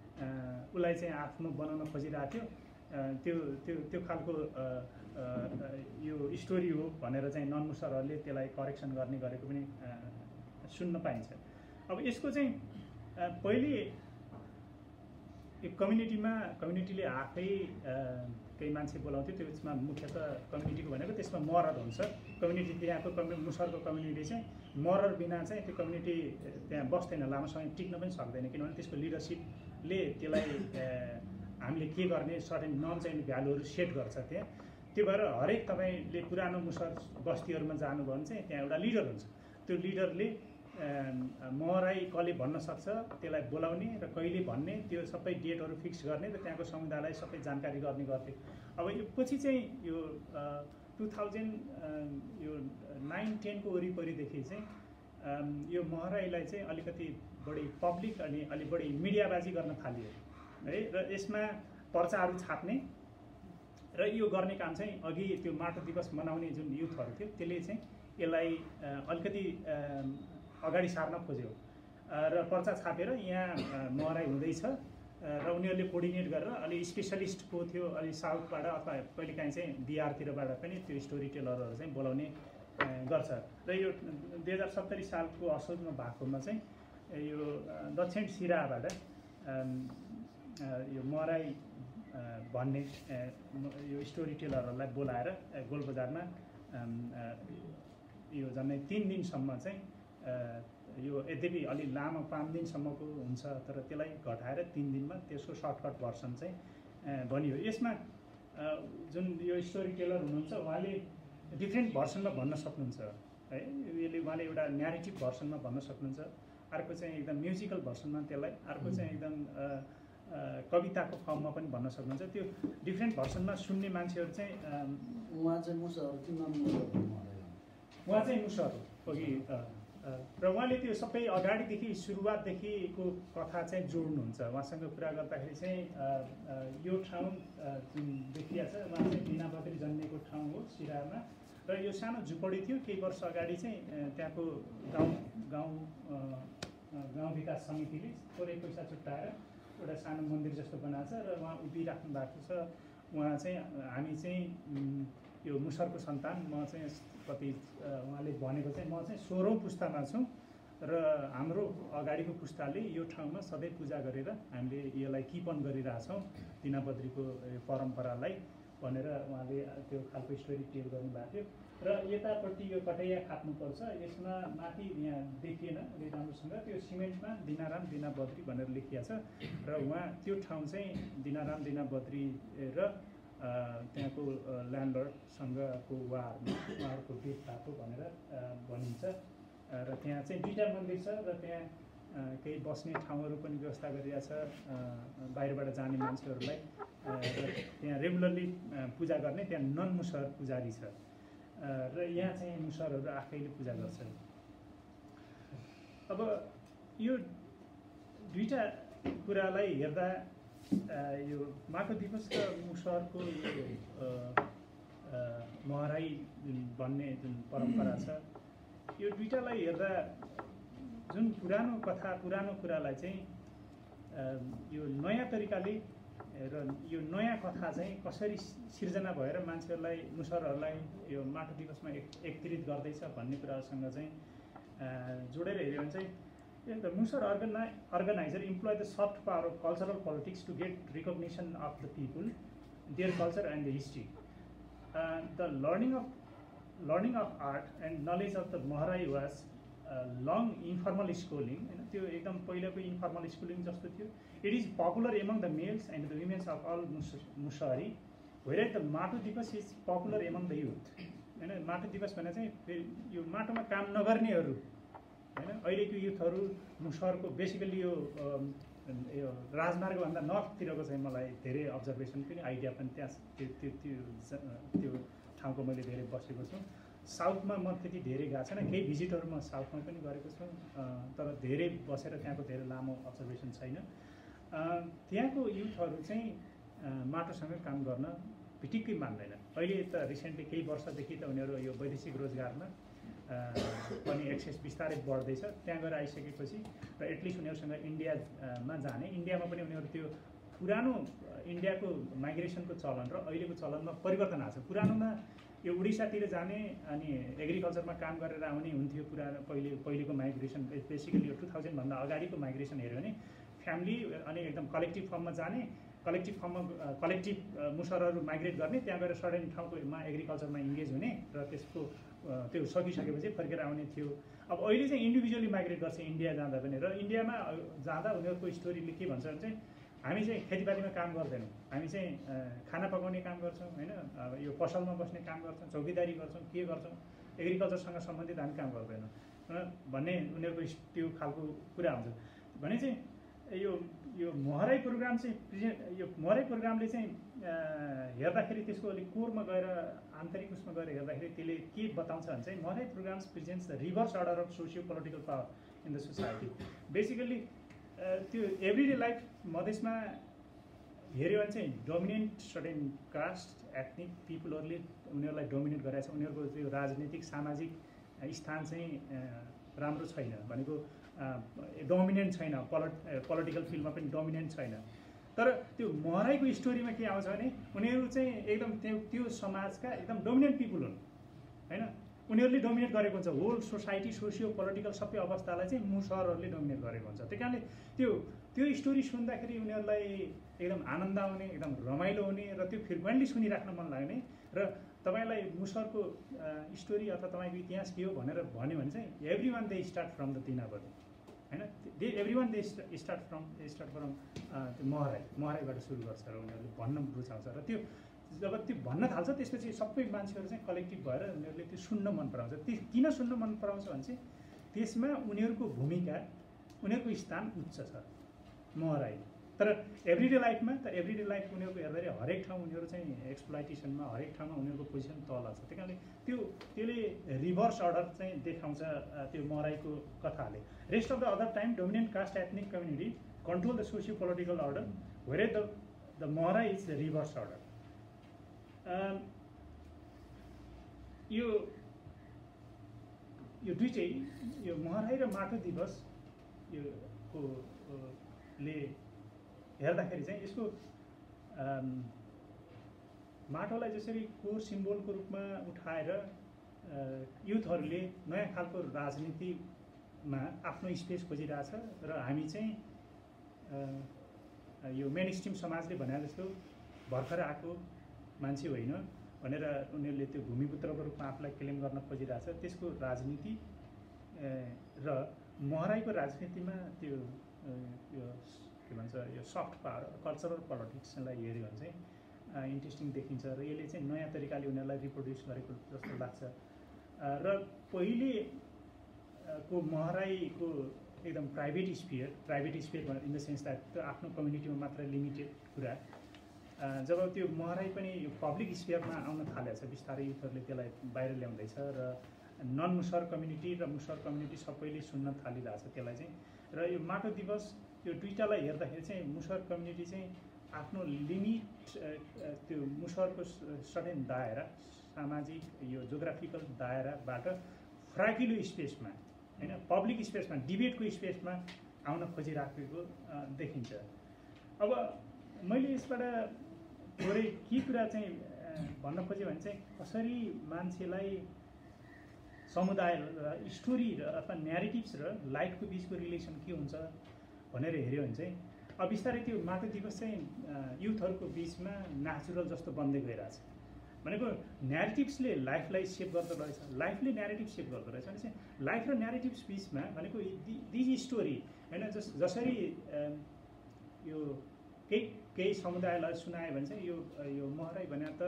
उसलाई चाहिँ आफ्नो बनाउन खोजिरहेको थियो त्यो त्यो त्यो खालको यो स्टोरी हो भनेर चाहिँ नन मुसरहरूले त्यसलाई करेक्सन गर्ने गरेको पनि सुन्न पाइन्छ। अब यसको चाहिँ पहिले कम्युनिटीमा कम्युनिटीले आफै केही मान्छे बोलाउँथ्यो, त्यसमा मुख्यतः कम्युनिटीको भनेको त्यसमा मरर हुन्छ। कम्युनिटी त्यहाँको कम्यु मुसरको कम्युनिटी चाहिँ मरर बिना चाहिँ त्यो कम्युनिटी त्यहाँ बस्दैन, लामो समय टिक्न पनि सक्दैन, किनभने त्यसको लिडरसिपले त्यसलाई हामीले के गर्ने सर्टेन नन चाहिने भ्यालुहरू सेट गर्छ त्यहाँ। त्यो भएर हरेक तपाईँले पुरानो मुसर बस्तीहरूमा जानुभयो भने चाहिँ त्यहाँ एउटा लिडर हुन्छ। त्यो लिडरले महराई कसले भन्न सक्छ त्यसलाई बोलाउने र कहिले भन्ने त्यो सबै डेटहरू फिक्स गर्ने र त्यहाँको समुदायलाई सबै जानकारी गर्ने गर्थे। अब यो पछि चाहिँ यो टु थाउजन्ड यो नाइन टेनको वरिपरिदेखि चाहिँ यो महराईलाई चाहिँ अलिकति बढी पब्लिक अनि अलिक बढी मिडियाबाजी गर्न थालियो है, र यसमा पर्चाहरू छाप्ने र यो गर्ने काम चाहिँ अघि त्यो माटो दिवस मनाउने जुन युथहरू थियो त्यसले चाहिँ यसलाई अलिकति अगाडि सार्न खोज्यो र पर्चा छापेर यहाँ महराई हुँदैछ र उनीहरूले कोर्डिनेट गरेर अलि स्पेसलिस्टको थियो, अलि साउथबाट अथवा कहिलेकाहीँ चाहिँ बिहारतिरबाट पनि त्यो स्टोरी टेलरहरू चाहिँ बोलाउने गर्छ। र यो दुई हजार सत्तरी सालको असोजमा भएकोमा चाहिँ यो दक्षिण सिराबाट यो महराई भन्ने यो स्टोरी टेलरहरूलाई बोलाएर गोलबजारमा यो झन्डै तिन दिनसम्म चाहिँ यो यद्यपि अलि लामो पाँच दिनसम्मको हुन्छ तर त्यसलाई घटाएर तिन दिनमा त्यसको सर्टकट भर्सन चाहिँ बनियो। यसमा जुन यो स्टोरी टेलर हुनुहुन्छ उहाँले डिफ्रेन्ट भर्सनमा भन्न सक्नुहुन्छ है, यसले उहाँले एउटा न्यारेटिभ भर्सनमा भन्न सक्नुहुन्छ, अर्को चाहिँ एकदम म्युजिकल भर्सनमा त्यसलाई, अर्को चाहिँ एकदम कविताको फर्ममा पनि भन्न सक्नुहुन्छ। त्यो डिफ्रेन्ट भर्सनमा सुन्ने मान्छेहरू चाहिँ उहाँ चाहिँ मुसर उहाँ चाहिँ मुसर हो कि र उहाँले त्यो सबै अगाडिदेखि सुरुवातदेखिको कथा चाहिँ जोड्नुहुन्छ। उहाँसँग कुरा गर्दाखेरि चाहिँ यो ठाउँ जुन देखिया छ उहाँ चाहिँ बिना बद्री जन्मेको ठाउँ हो सिरामा, र यो सानो झुपडी थियो, केही वर्ष अगाडि चाहिँ त्यहाँको गाउँ गाउँ गाउँ विकास समितिले थोरै पैसा छुट्याएर एउटा सानो मन्दिर जस्तो बनाएको छ र उहाँ उभिराख्नु भएको छ। उहाँ चाहिँ हामी चाहिँ यो मुसरको सन्तान, म चाहिँ कति उहाँले भनेको चाहिँ म चाहिँ सोह्रौँ पुस्तामा छु र हाम्रो अगाडिको पुस्ताले यो ठाउँमा सधैँ पूजा गरेर हामीले यसलाई किपन गरिरहेछौँ दिनाबद्रीको परम्परालाई भनेर उहाँले त्यो खालको स्टोरी टेल गर्नुभएको थियो। र यतापट्टि यो कटैया खाप्नुपर्छ, यसमा माथि यहाँ देखिएन अलि राम्रोसँग, त्यो सिमेन्टमा दिनाराम दिनाबद्री भनेर लेखिएको छ र उहाँ त्यो ठाउँ चाहिँ दिनाराम दिनाबद्री र त्यहाँको ल्यान्डलर्डसँगको वारमा उहाँहरूको भेट भएको भनेर भनिन्छ। र त्यहाँ चाहिँ दुईवटा मन्दिर छ र त्यहाँ केही बस्ने ठाउँहरू पनि व्यवस्था गरिरहेछ बाहिरबाट जाने मान्छेहरूलाई, र त्यहाँ रेगुलरली पूजा गर्ने त्यहाँ नन मुसर पुजारी छ र यहाँ चाहिँ मुसरहरू आफैले पूजा गर्छन्। अब यो दुईवटा कुरालाई हेर्दा यो माटो दिवस र मुसरको यो महराई जुन भन्ने जुन परम्परा छ, यो दुईटालाई हेर्दा जुन पुरानो कथा पुरानो कुरालाई चाहिँ यो नयाँ तरिकाले र यो नयाँ कथा चाहिँ कसरी सिर्जना भएर मान्छेहरूलाई मुसरहरूलाई यो माटो दिवसमा एक एकत्रित गर्दैछ भन्ने कुरासँग चाहिँ जोडेर हेऱ्यो भने चाहिँ the Musar organi organizer employ the soft power of cultural politics to get recognition of the people, their culture and the history. Uh, the learning of learning of art and knowledge of the Maharai was uh, long informal schooling. You know, ekdam पहिला को informal schooling जस्तो थियो. It is popular among the males and the women of all Musari, whereas the Matu Divas is popular among the youth. You know, Matu Divas भने चाहिँ यो माटोमा काम नगर्नेहरू हैन अहिलेको युथहरू मुसरको बेसिकली यो यो राजमार्ग भन्दा नर्थतिरको चाहिँ मलाई धेरै अब्जर्भेसन पनि आइडिया पनि त्यहाँ त्यो त्यो त्यो ठाउँको मैले धेरै बसेको छु। साउथमा म त्यति धेरै गएको छैन, केही भिजिटहरू म साउथमा पनि गरेको छु, तर धेरै बसेर त्यहाँको धेरै लामो अब्जर्भेसन छैन। त्यहाँको युथहरू चाहिँ माटोसँग काम गर्न भिटिक्कै मान्दैन। अहिले त रिसेन्टली केही वर्षदेखि त उनीहरू यो वैदेशिक रोजगारमा पनि एक्सेस बिस्तारै बढ्दैछ। त्यहाँ गएर आइसकेपछि र एटलिस्ट उनीहरूसँग इन्डियामा जाने, इन्डियामा पनि उनीहरू त्यो पुरानो इन्डियाको माइग्रेसनको चलन र अहिलेको चलनमा परिवर्तन आएको छ। पुरानोमा यो उडिसातिर जाने अनि एग्रिकल्चरमा काम गरेर आउने हुन्थ्यो पुरानो पहिले पहिलेको माइग्रेसन। बेसिकली यो टु थाउजन्डभन्दा अगाडिको माइग्रेसन हेऱ्यो भने फ्यामिली अनि एकदम कलेक्टिभ फर्ममा जाने, कलेक्टिभ फर्ममा कलेक्टिभ मुसरहरू माइग्रेट गर्ने, त्यहाँ गएर सर्टेन ठाउँकोमा एग्रिकल्चरमा इङ्गेज हुने र त्यसको त्यो सकिसकेपछि फर्केर आउने थियो। अब अहिले चाहिँ इन्डिभिजुअली माइग्रेट गर्छ इन्डिया जाँदा पनि, र इन्डियामा जाँदा उनीहरूको स्टोरीले के भन्छ भने चाहिँ हामी चाहिँ खेतीपातीमा काम गर्दैनौँ, हामी चाहिँ खाना पकाउने काम गर्छौँ होइन, यो पसलमा बस्ने काम गर्छौँ, चौकीदारी गर्छौँ, के गर्छौँ, एग्रिकल्चरसँग सम्बन्धित हामी काम गर्दैनौँ भन्ने उनीहरूको त्यो खालको कुरा हुन्छ। भने चाहिँ यो यो महराई प्रोग्राम चाहिँ प्रेजेन्ट यो महराई प्रोग्रामले चाहिँ हेर्दाखेरि त्यसको अलिक कोरमा गएर आन्तरिक उसमा गएर हेर्दाखेरि त्यसले के बताउँछ भने चाहिँ महराई programs presents the reverse order of socio political power in the society. Basically त्यो एभ्रिडे लाइफ मधेसमा हेऱ्यो भने चाहिँ डोमिनेन्ट सर्टेन कास्ट एथनिक पिपलहरूले उनीहरूलाई डोमिनेट गरेको छ। उनीहरूको त्यो राजनीतिक सामाजिक स्थान चाहिँ राम्रो छैन, भनेको डोमिनेन्ट छैन, पोलिट पोलिटिकल फिल्डमा पनि डोमिनेन्ट छैन। तर त्यो महराईको स्टोरीमा के आउँछ भने उनीहरू चाहिँ एकदम त्यो त्यो समाजका एकदम डोमिनेन्ट पिपुल हुन् होइन, उनीहरूले डोमिनेट गरेको हुन्छ होल सोसाइटी, सोसियो पोलिटिकल सबै अवस्थालाई चाहिँ मुसरहरूले डोमिनेट गरेको हुन्छ। त्यही कारणले त्यो त्यो स्टोरी सुन्दाखेरि उनीहरूलाई एकदम आनन्द आउने, एकदम रमाइलो हुने र त्यो फ्रिक्वेन्टली सुनिराख्न मन लाग्ने। र तपाईँलाई मुसरको स्टोरी अथवा तपाईँको इतिहास के हो भनेर भन्यो भने चाहिँ every one they start from the तिनाबदी होइन, they every one they start from start from त्यो महराई महराईबाट सुरु गर्छ र उनीहरूले भन्न रुचाउँछ। र त्यो जब त्यो भन्न थाल्छ त्यसपछि सबै मान्छेहरू चाहिँ कलेक्टिभ भएर उनीहरूले त्यो सुन्न मन पराउँछ। त्यो किन सुन्न मन पराउँछ भने चाहिँ त्यसमा उनीहरूको भूमिका, उनीहरूको स्थान उच्च छ महराई। तर एभ्रिडे लाइफमा त एभ्रिडे लाइफ उनीहरूको हेर्दाखेरि हरेक ठाउँ उनीहरू चाहिँ एक्सप्लोइटेसनमा हरेक ठाउँमा उनीहरूको पोजिसन तल छ। त्यही कारणले त्यो त्यसले रिभर्स अर्डर चाहिँ देखाउँछ त्यो महराईको कथाले। Rest of the other time dominant caste ethnic community control the socio political order where the the Mahrai is the reverse order. यो यो दुईटै यो महराई र माटो दिवस यो को ले हेर्दाखेरि चाहिँ यसको माटोलाई जसरी कोर सिम्बोलको रूपमा उठाएर युथहरूले नयाँ खालको राजनीतिमा आफ्नो स्पेस खोजिरहेछ र हामी चाहिँ यो मेन स्ट्रिम समाजले भने जस्तो भर्खर आएको मान्छे होइन भनेर उनीहरूले त्यो भूमिपुत्रको रूपमा आफूलाई क्लेम गर्न खोजिरहेछ। त्यसको राजनीति र महराईको राजनीतिमा त्यो यो के भन्छ यो सफ्ट पावर कल्चरल पोलिटिक्सलाई हेऱ्यो भने चाहिँ इन्ट्रेस्टिङ देखिन्छ र यसले चाहिँ नयाँ तरिकाले उनीहरूलाई रिप्रोड्युस गरेको जस्तो लाग्छ। र पहिले को महराईको एकदम प्राइभेट स्पियर प्राइभेट स्पियर भनेर इन द सेन्स द्याट त्यो आफ्नो कम्युनिटीमा मात्र लिमिटेड कुरा, जब त्यो महराई पनि यो पब्लिक स्पियरमा आउन थालेको छ बिस्तारै युथहरूले त्यसलाई बाहिर ल्याउँदैछ र नन मुसर कम्युनिटी र मुसर कम्युनिटी सबैले सुन्न थालिरहेछ त्यसलाई चाहिँ। र यो माटो दिवस यो दुईटालाई हेर्दाखेरि चाहिँ मुसर कम्युनिटी चाहिँ आफ्नो लिमिट त्यो मुसरको सर्टेन दायरा सामाजिक यो जोग्राफिकल दायराबाट फ्राकिलो स्पेसमा होइन पब्लिक स्पेसमा डिबेटको स्पेसमा आउन खोजिराखेको देखिन्छ। अब मैले यसबाट थोरै के कुरा चाहिँ भन्न खोजेँ भने चाहिँ कसरी मान्छेलाई समुदाय र स्टोरी र अथवा न्यारेटिभ्स र लाइफको बिचको रिलेसन के हुन्छ भनेर हेऱ्यो भने चाहिँ अब बिस्तारै त्यो माटो दिवस चाहिँ युथहरूको बिचमा नेचुरल जस्तो बन्दै गइरहेछ। भनेको न्यारेटिभ्सले लाइफलाई सेप गर्दो रहेछ, लाइफले न्यारेटिभ सेप गर्दो रहेछ भने चाहिँ लाइफ र न्यारेटिभ्स बिचमा भनेको दिज स्टोरी होइन जस जसरी यो केही केही समुदायलाई सुनायो भने चाहिँ यो यो महराई भने त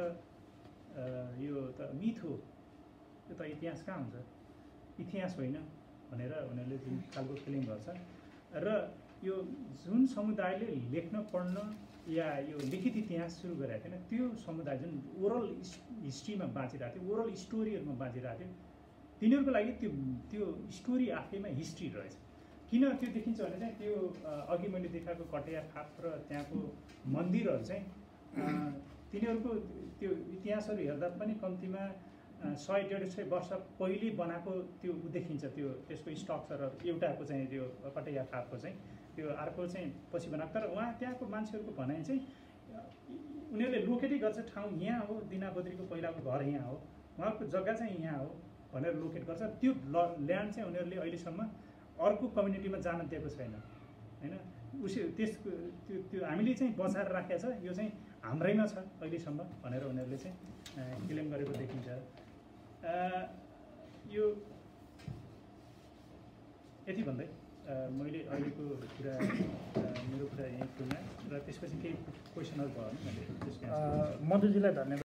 यो त मिथ हो, यो त इतिहास कहाँ हुन्छ, इतिहास होइन भनेर उनीहरूले जुन खालको क्लेम गर्छ। र यो जुन समुदायले लेख्न पढ्न या यो लिखित इतिहास सुरु गरेको थिएन त्यो समुदाय जुन ओरल हिस्ट्रीमा बाँचिरहेको थियो, ओरल स्टोरीहरूमा बाँचिरहेको थियो, तिनीहरूको लागि त्यो त्यो स्टोरी आफैमा हिस्ट्री रहेछ। किन त्यो देखिन्छ भने चाहिँ त्यो अघि मैले देखाएको कटेया फाप र त्यहाँको मन्दिरहरू चाहिँ तिनीहरूको त्यो इतिहासहरू हेर्दा पनि कम्तीमा सय डेढ सय वर्ष पहिले बनाएको त्यो देखिन्छ, त्यो त्यसको स्ट्रक्चरहरू एउटाको चाहिँ त्यो पटैया फापको चाहिँ त्यो अर्को चाहिँ पछि बनाएको। तर उहाँ त्यहाँको मान्छेहरूको भनाइ चाहिँ उनीहरूले लोकेटै गर्छ, ठाउँ यहाँ हो, दिना बद्रीको पहिलाको घर यहाँ हो, उहाँको जग्गा चाहिँ यहाँ हो भनेर लोकेट गर्छ। त्यो ल ल्यान्ड चाहिँ उनीहरूले अहिलेसम्म अर्को कम्युनिटीमा जान दिएको छैन होइन। उस त्यसको त्यो त्यो हामीले चाहिँ बचाएर राखेको छ, यो चाहिँ हाम्रैमा छ अहिलेसम्म भनेर उनीहरूले चाहिँ क्लेम गरेको देखिन्छ। यो यति भन्दै मैले अहिलेको कुरा मेरो कुरा यहीँ टुङ्गाएँ र त्यसपछि केही क्वेसनहरू भयो भने मैले त्यसको मधुजीलाई धन्यवाद।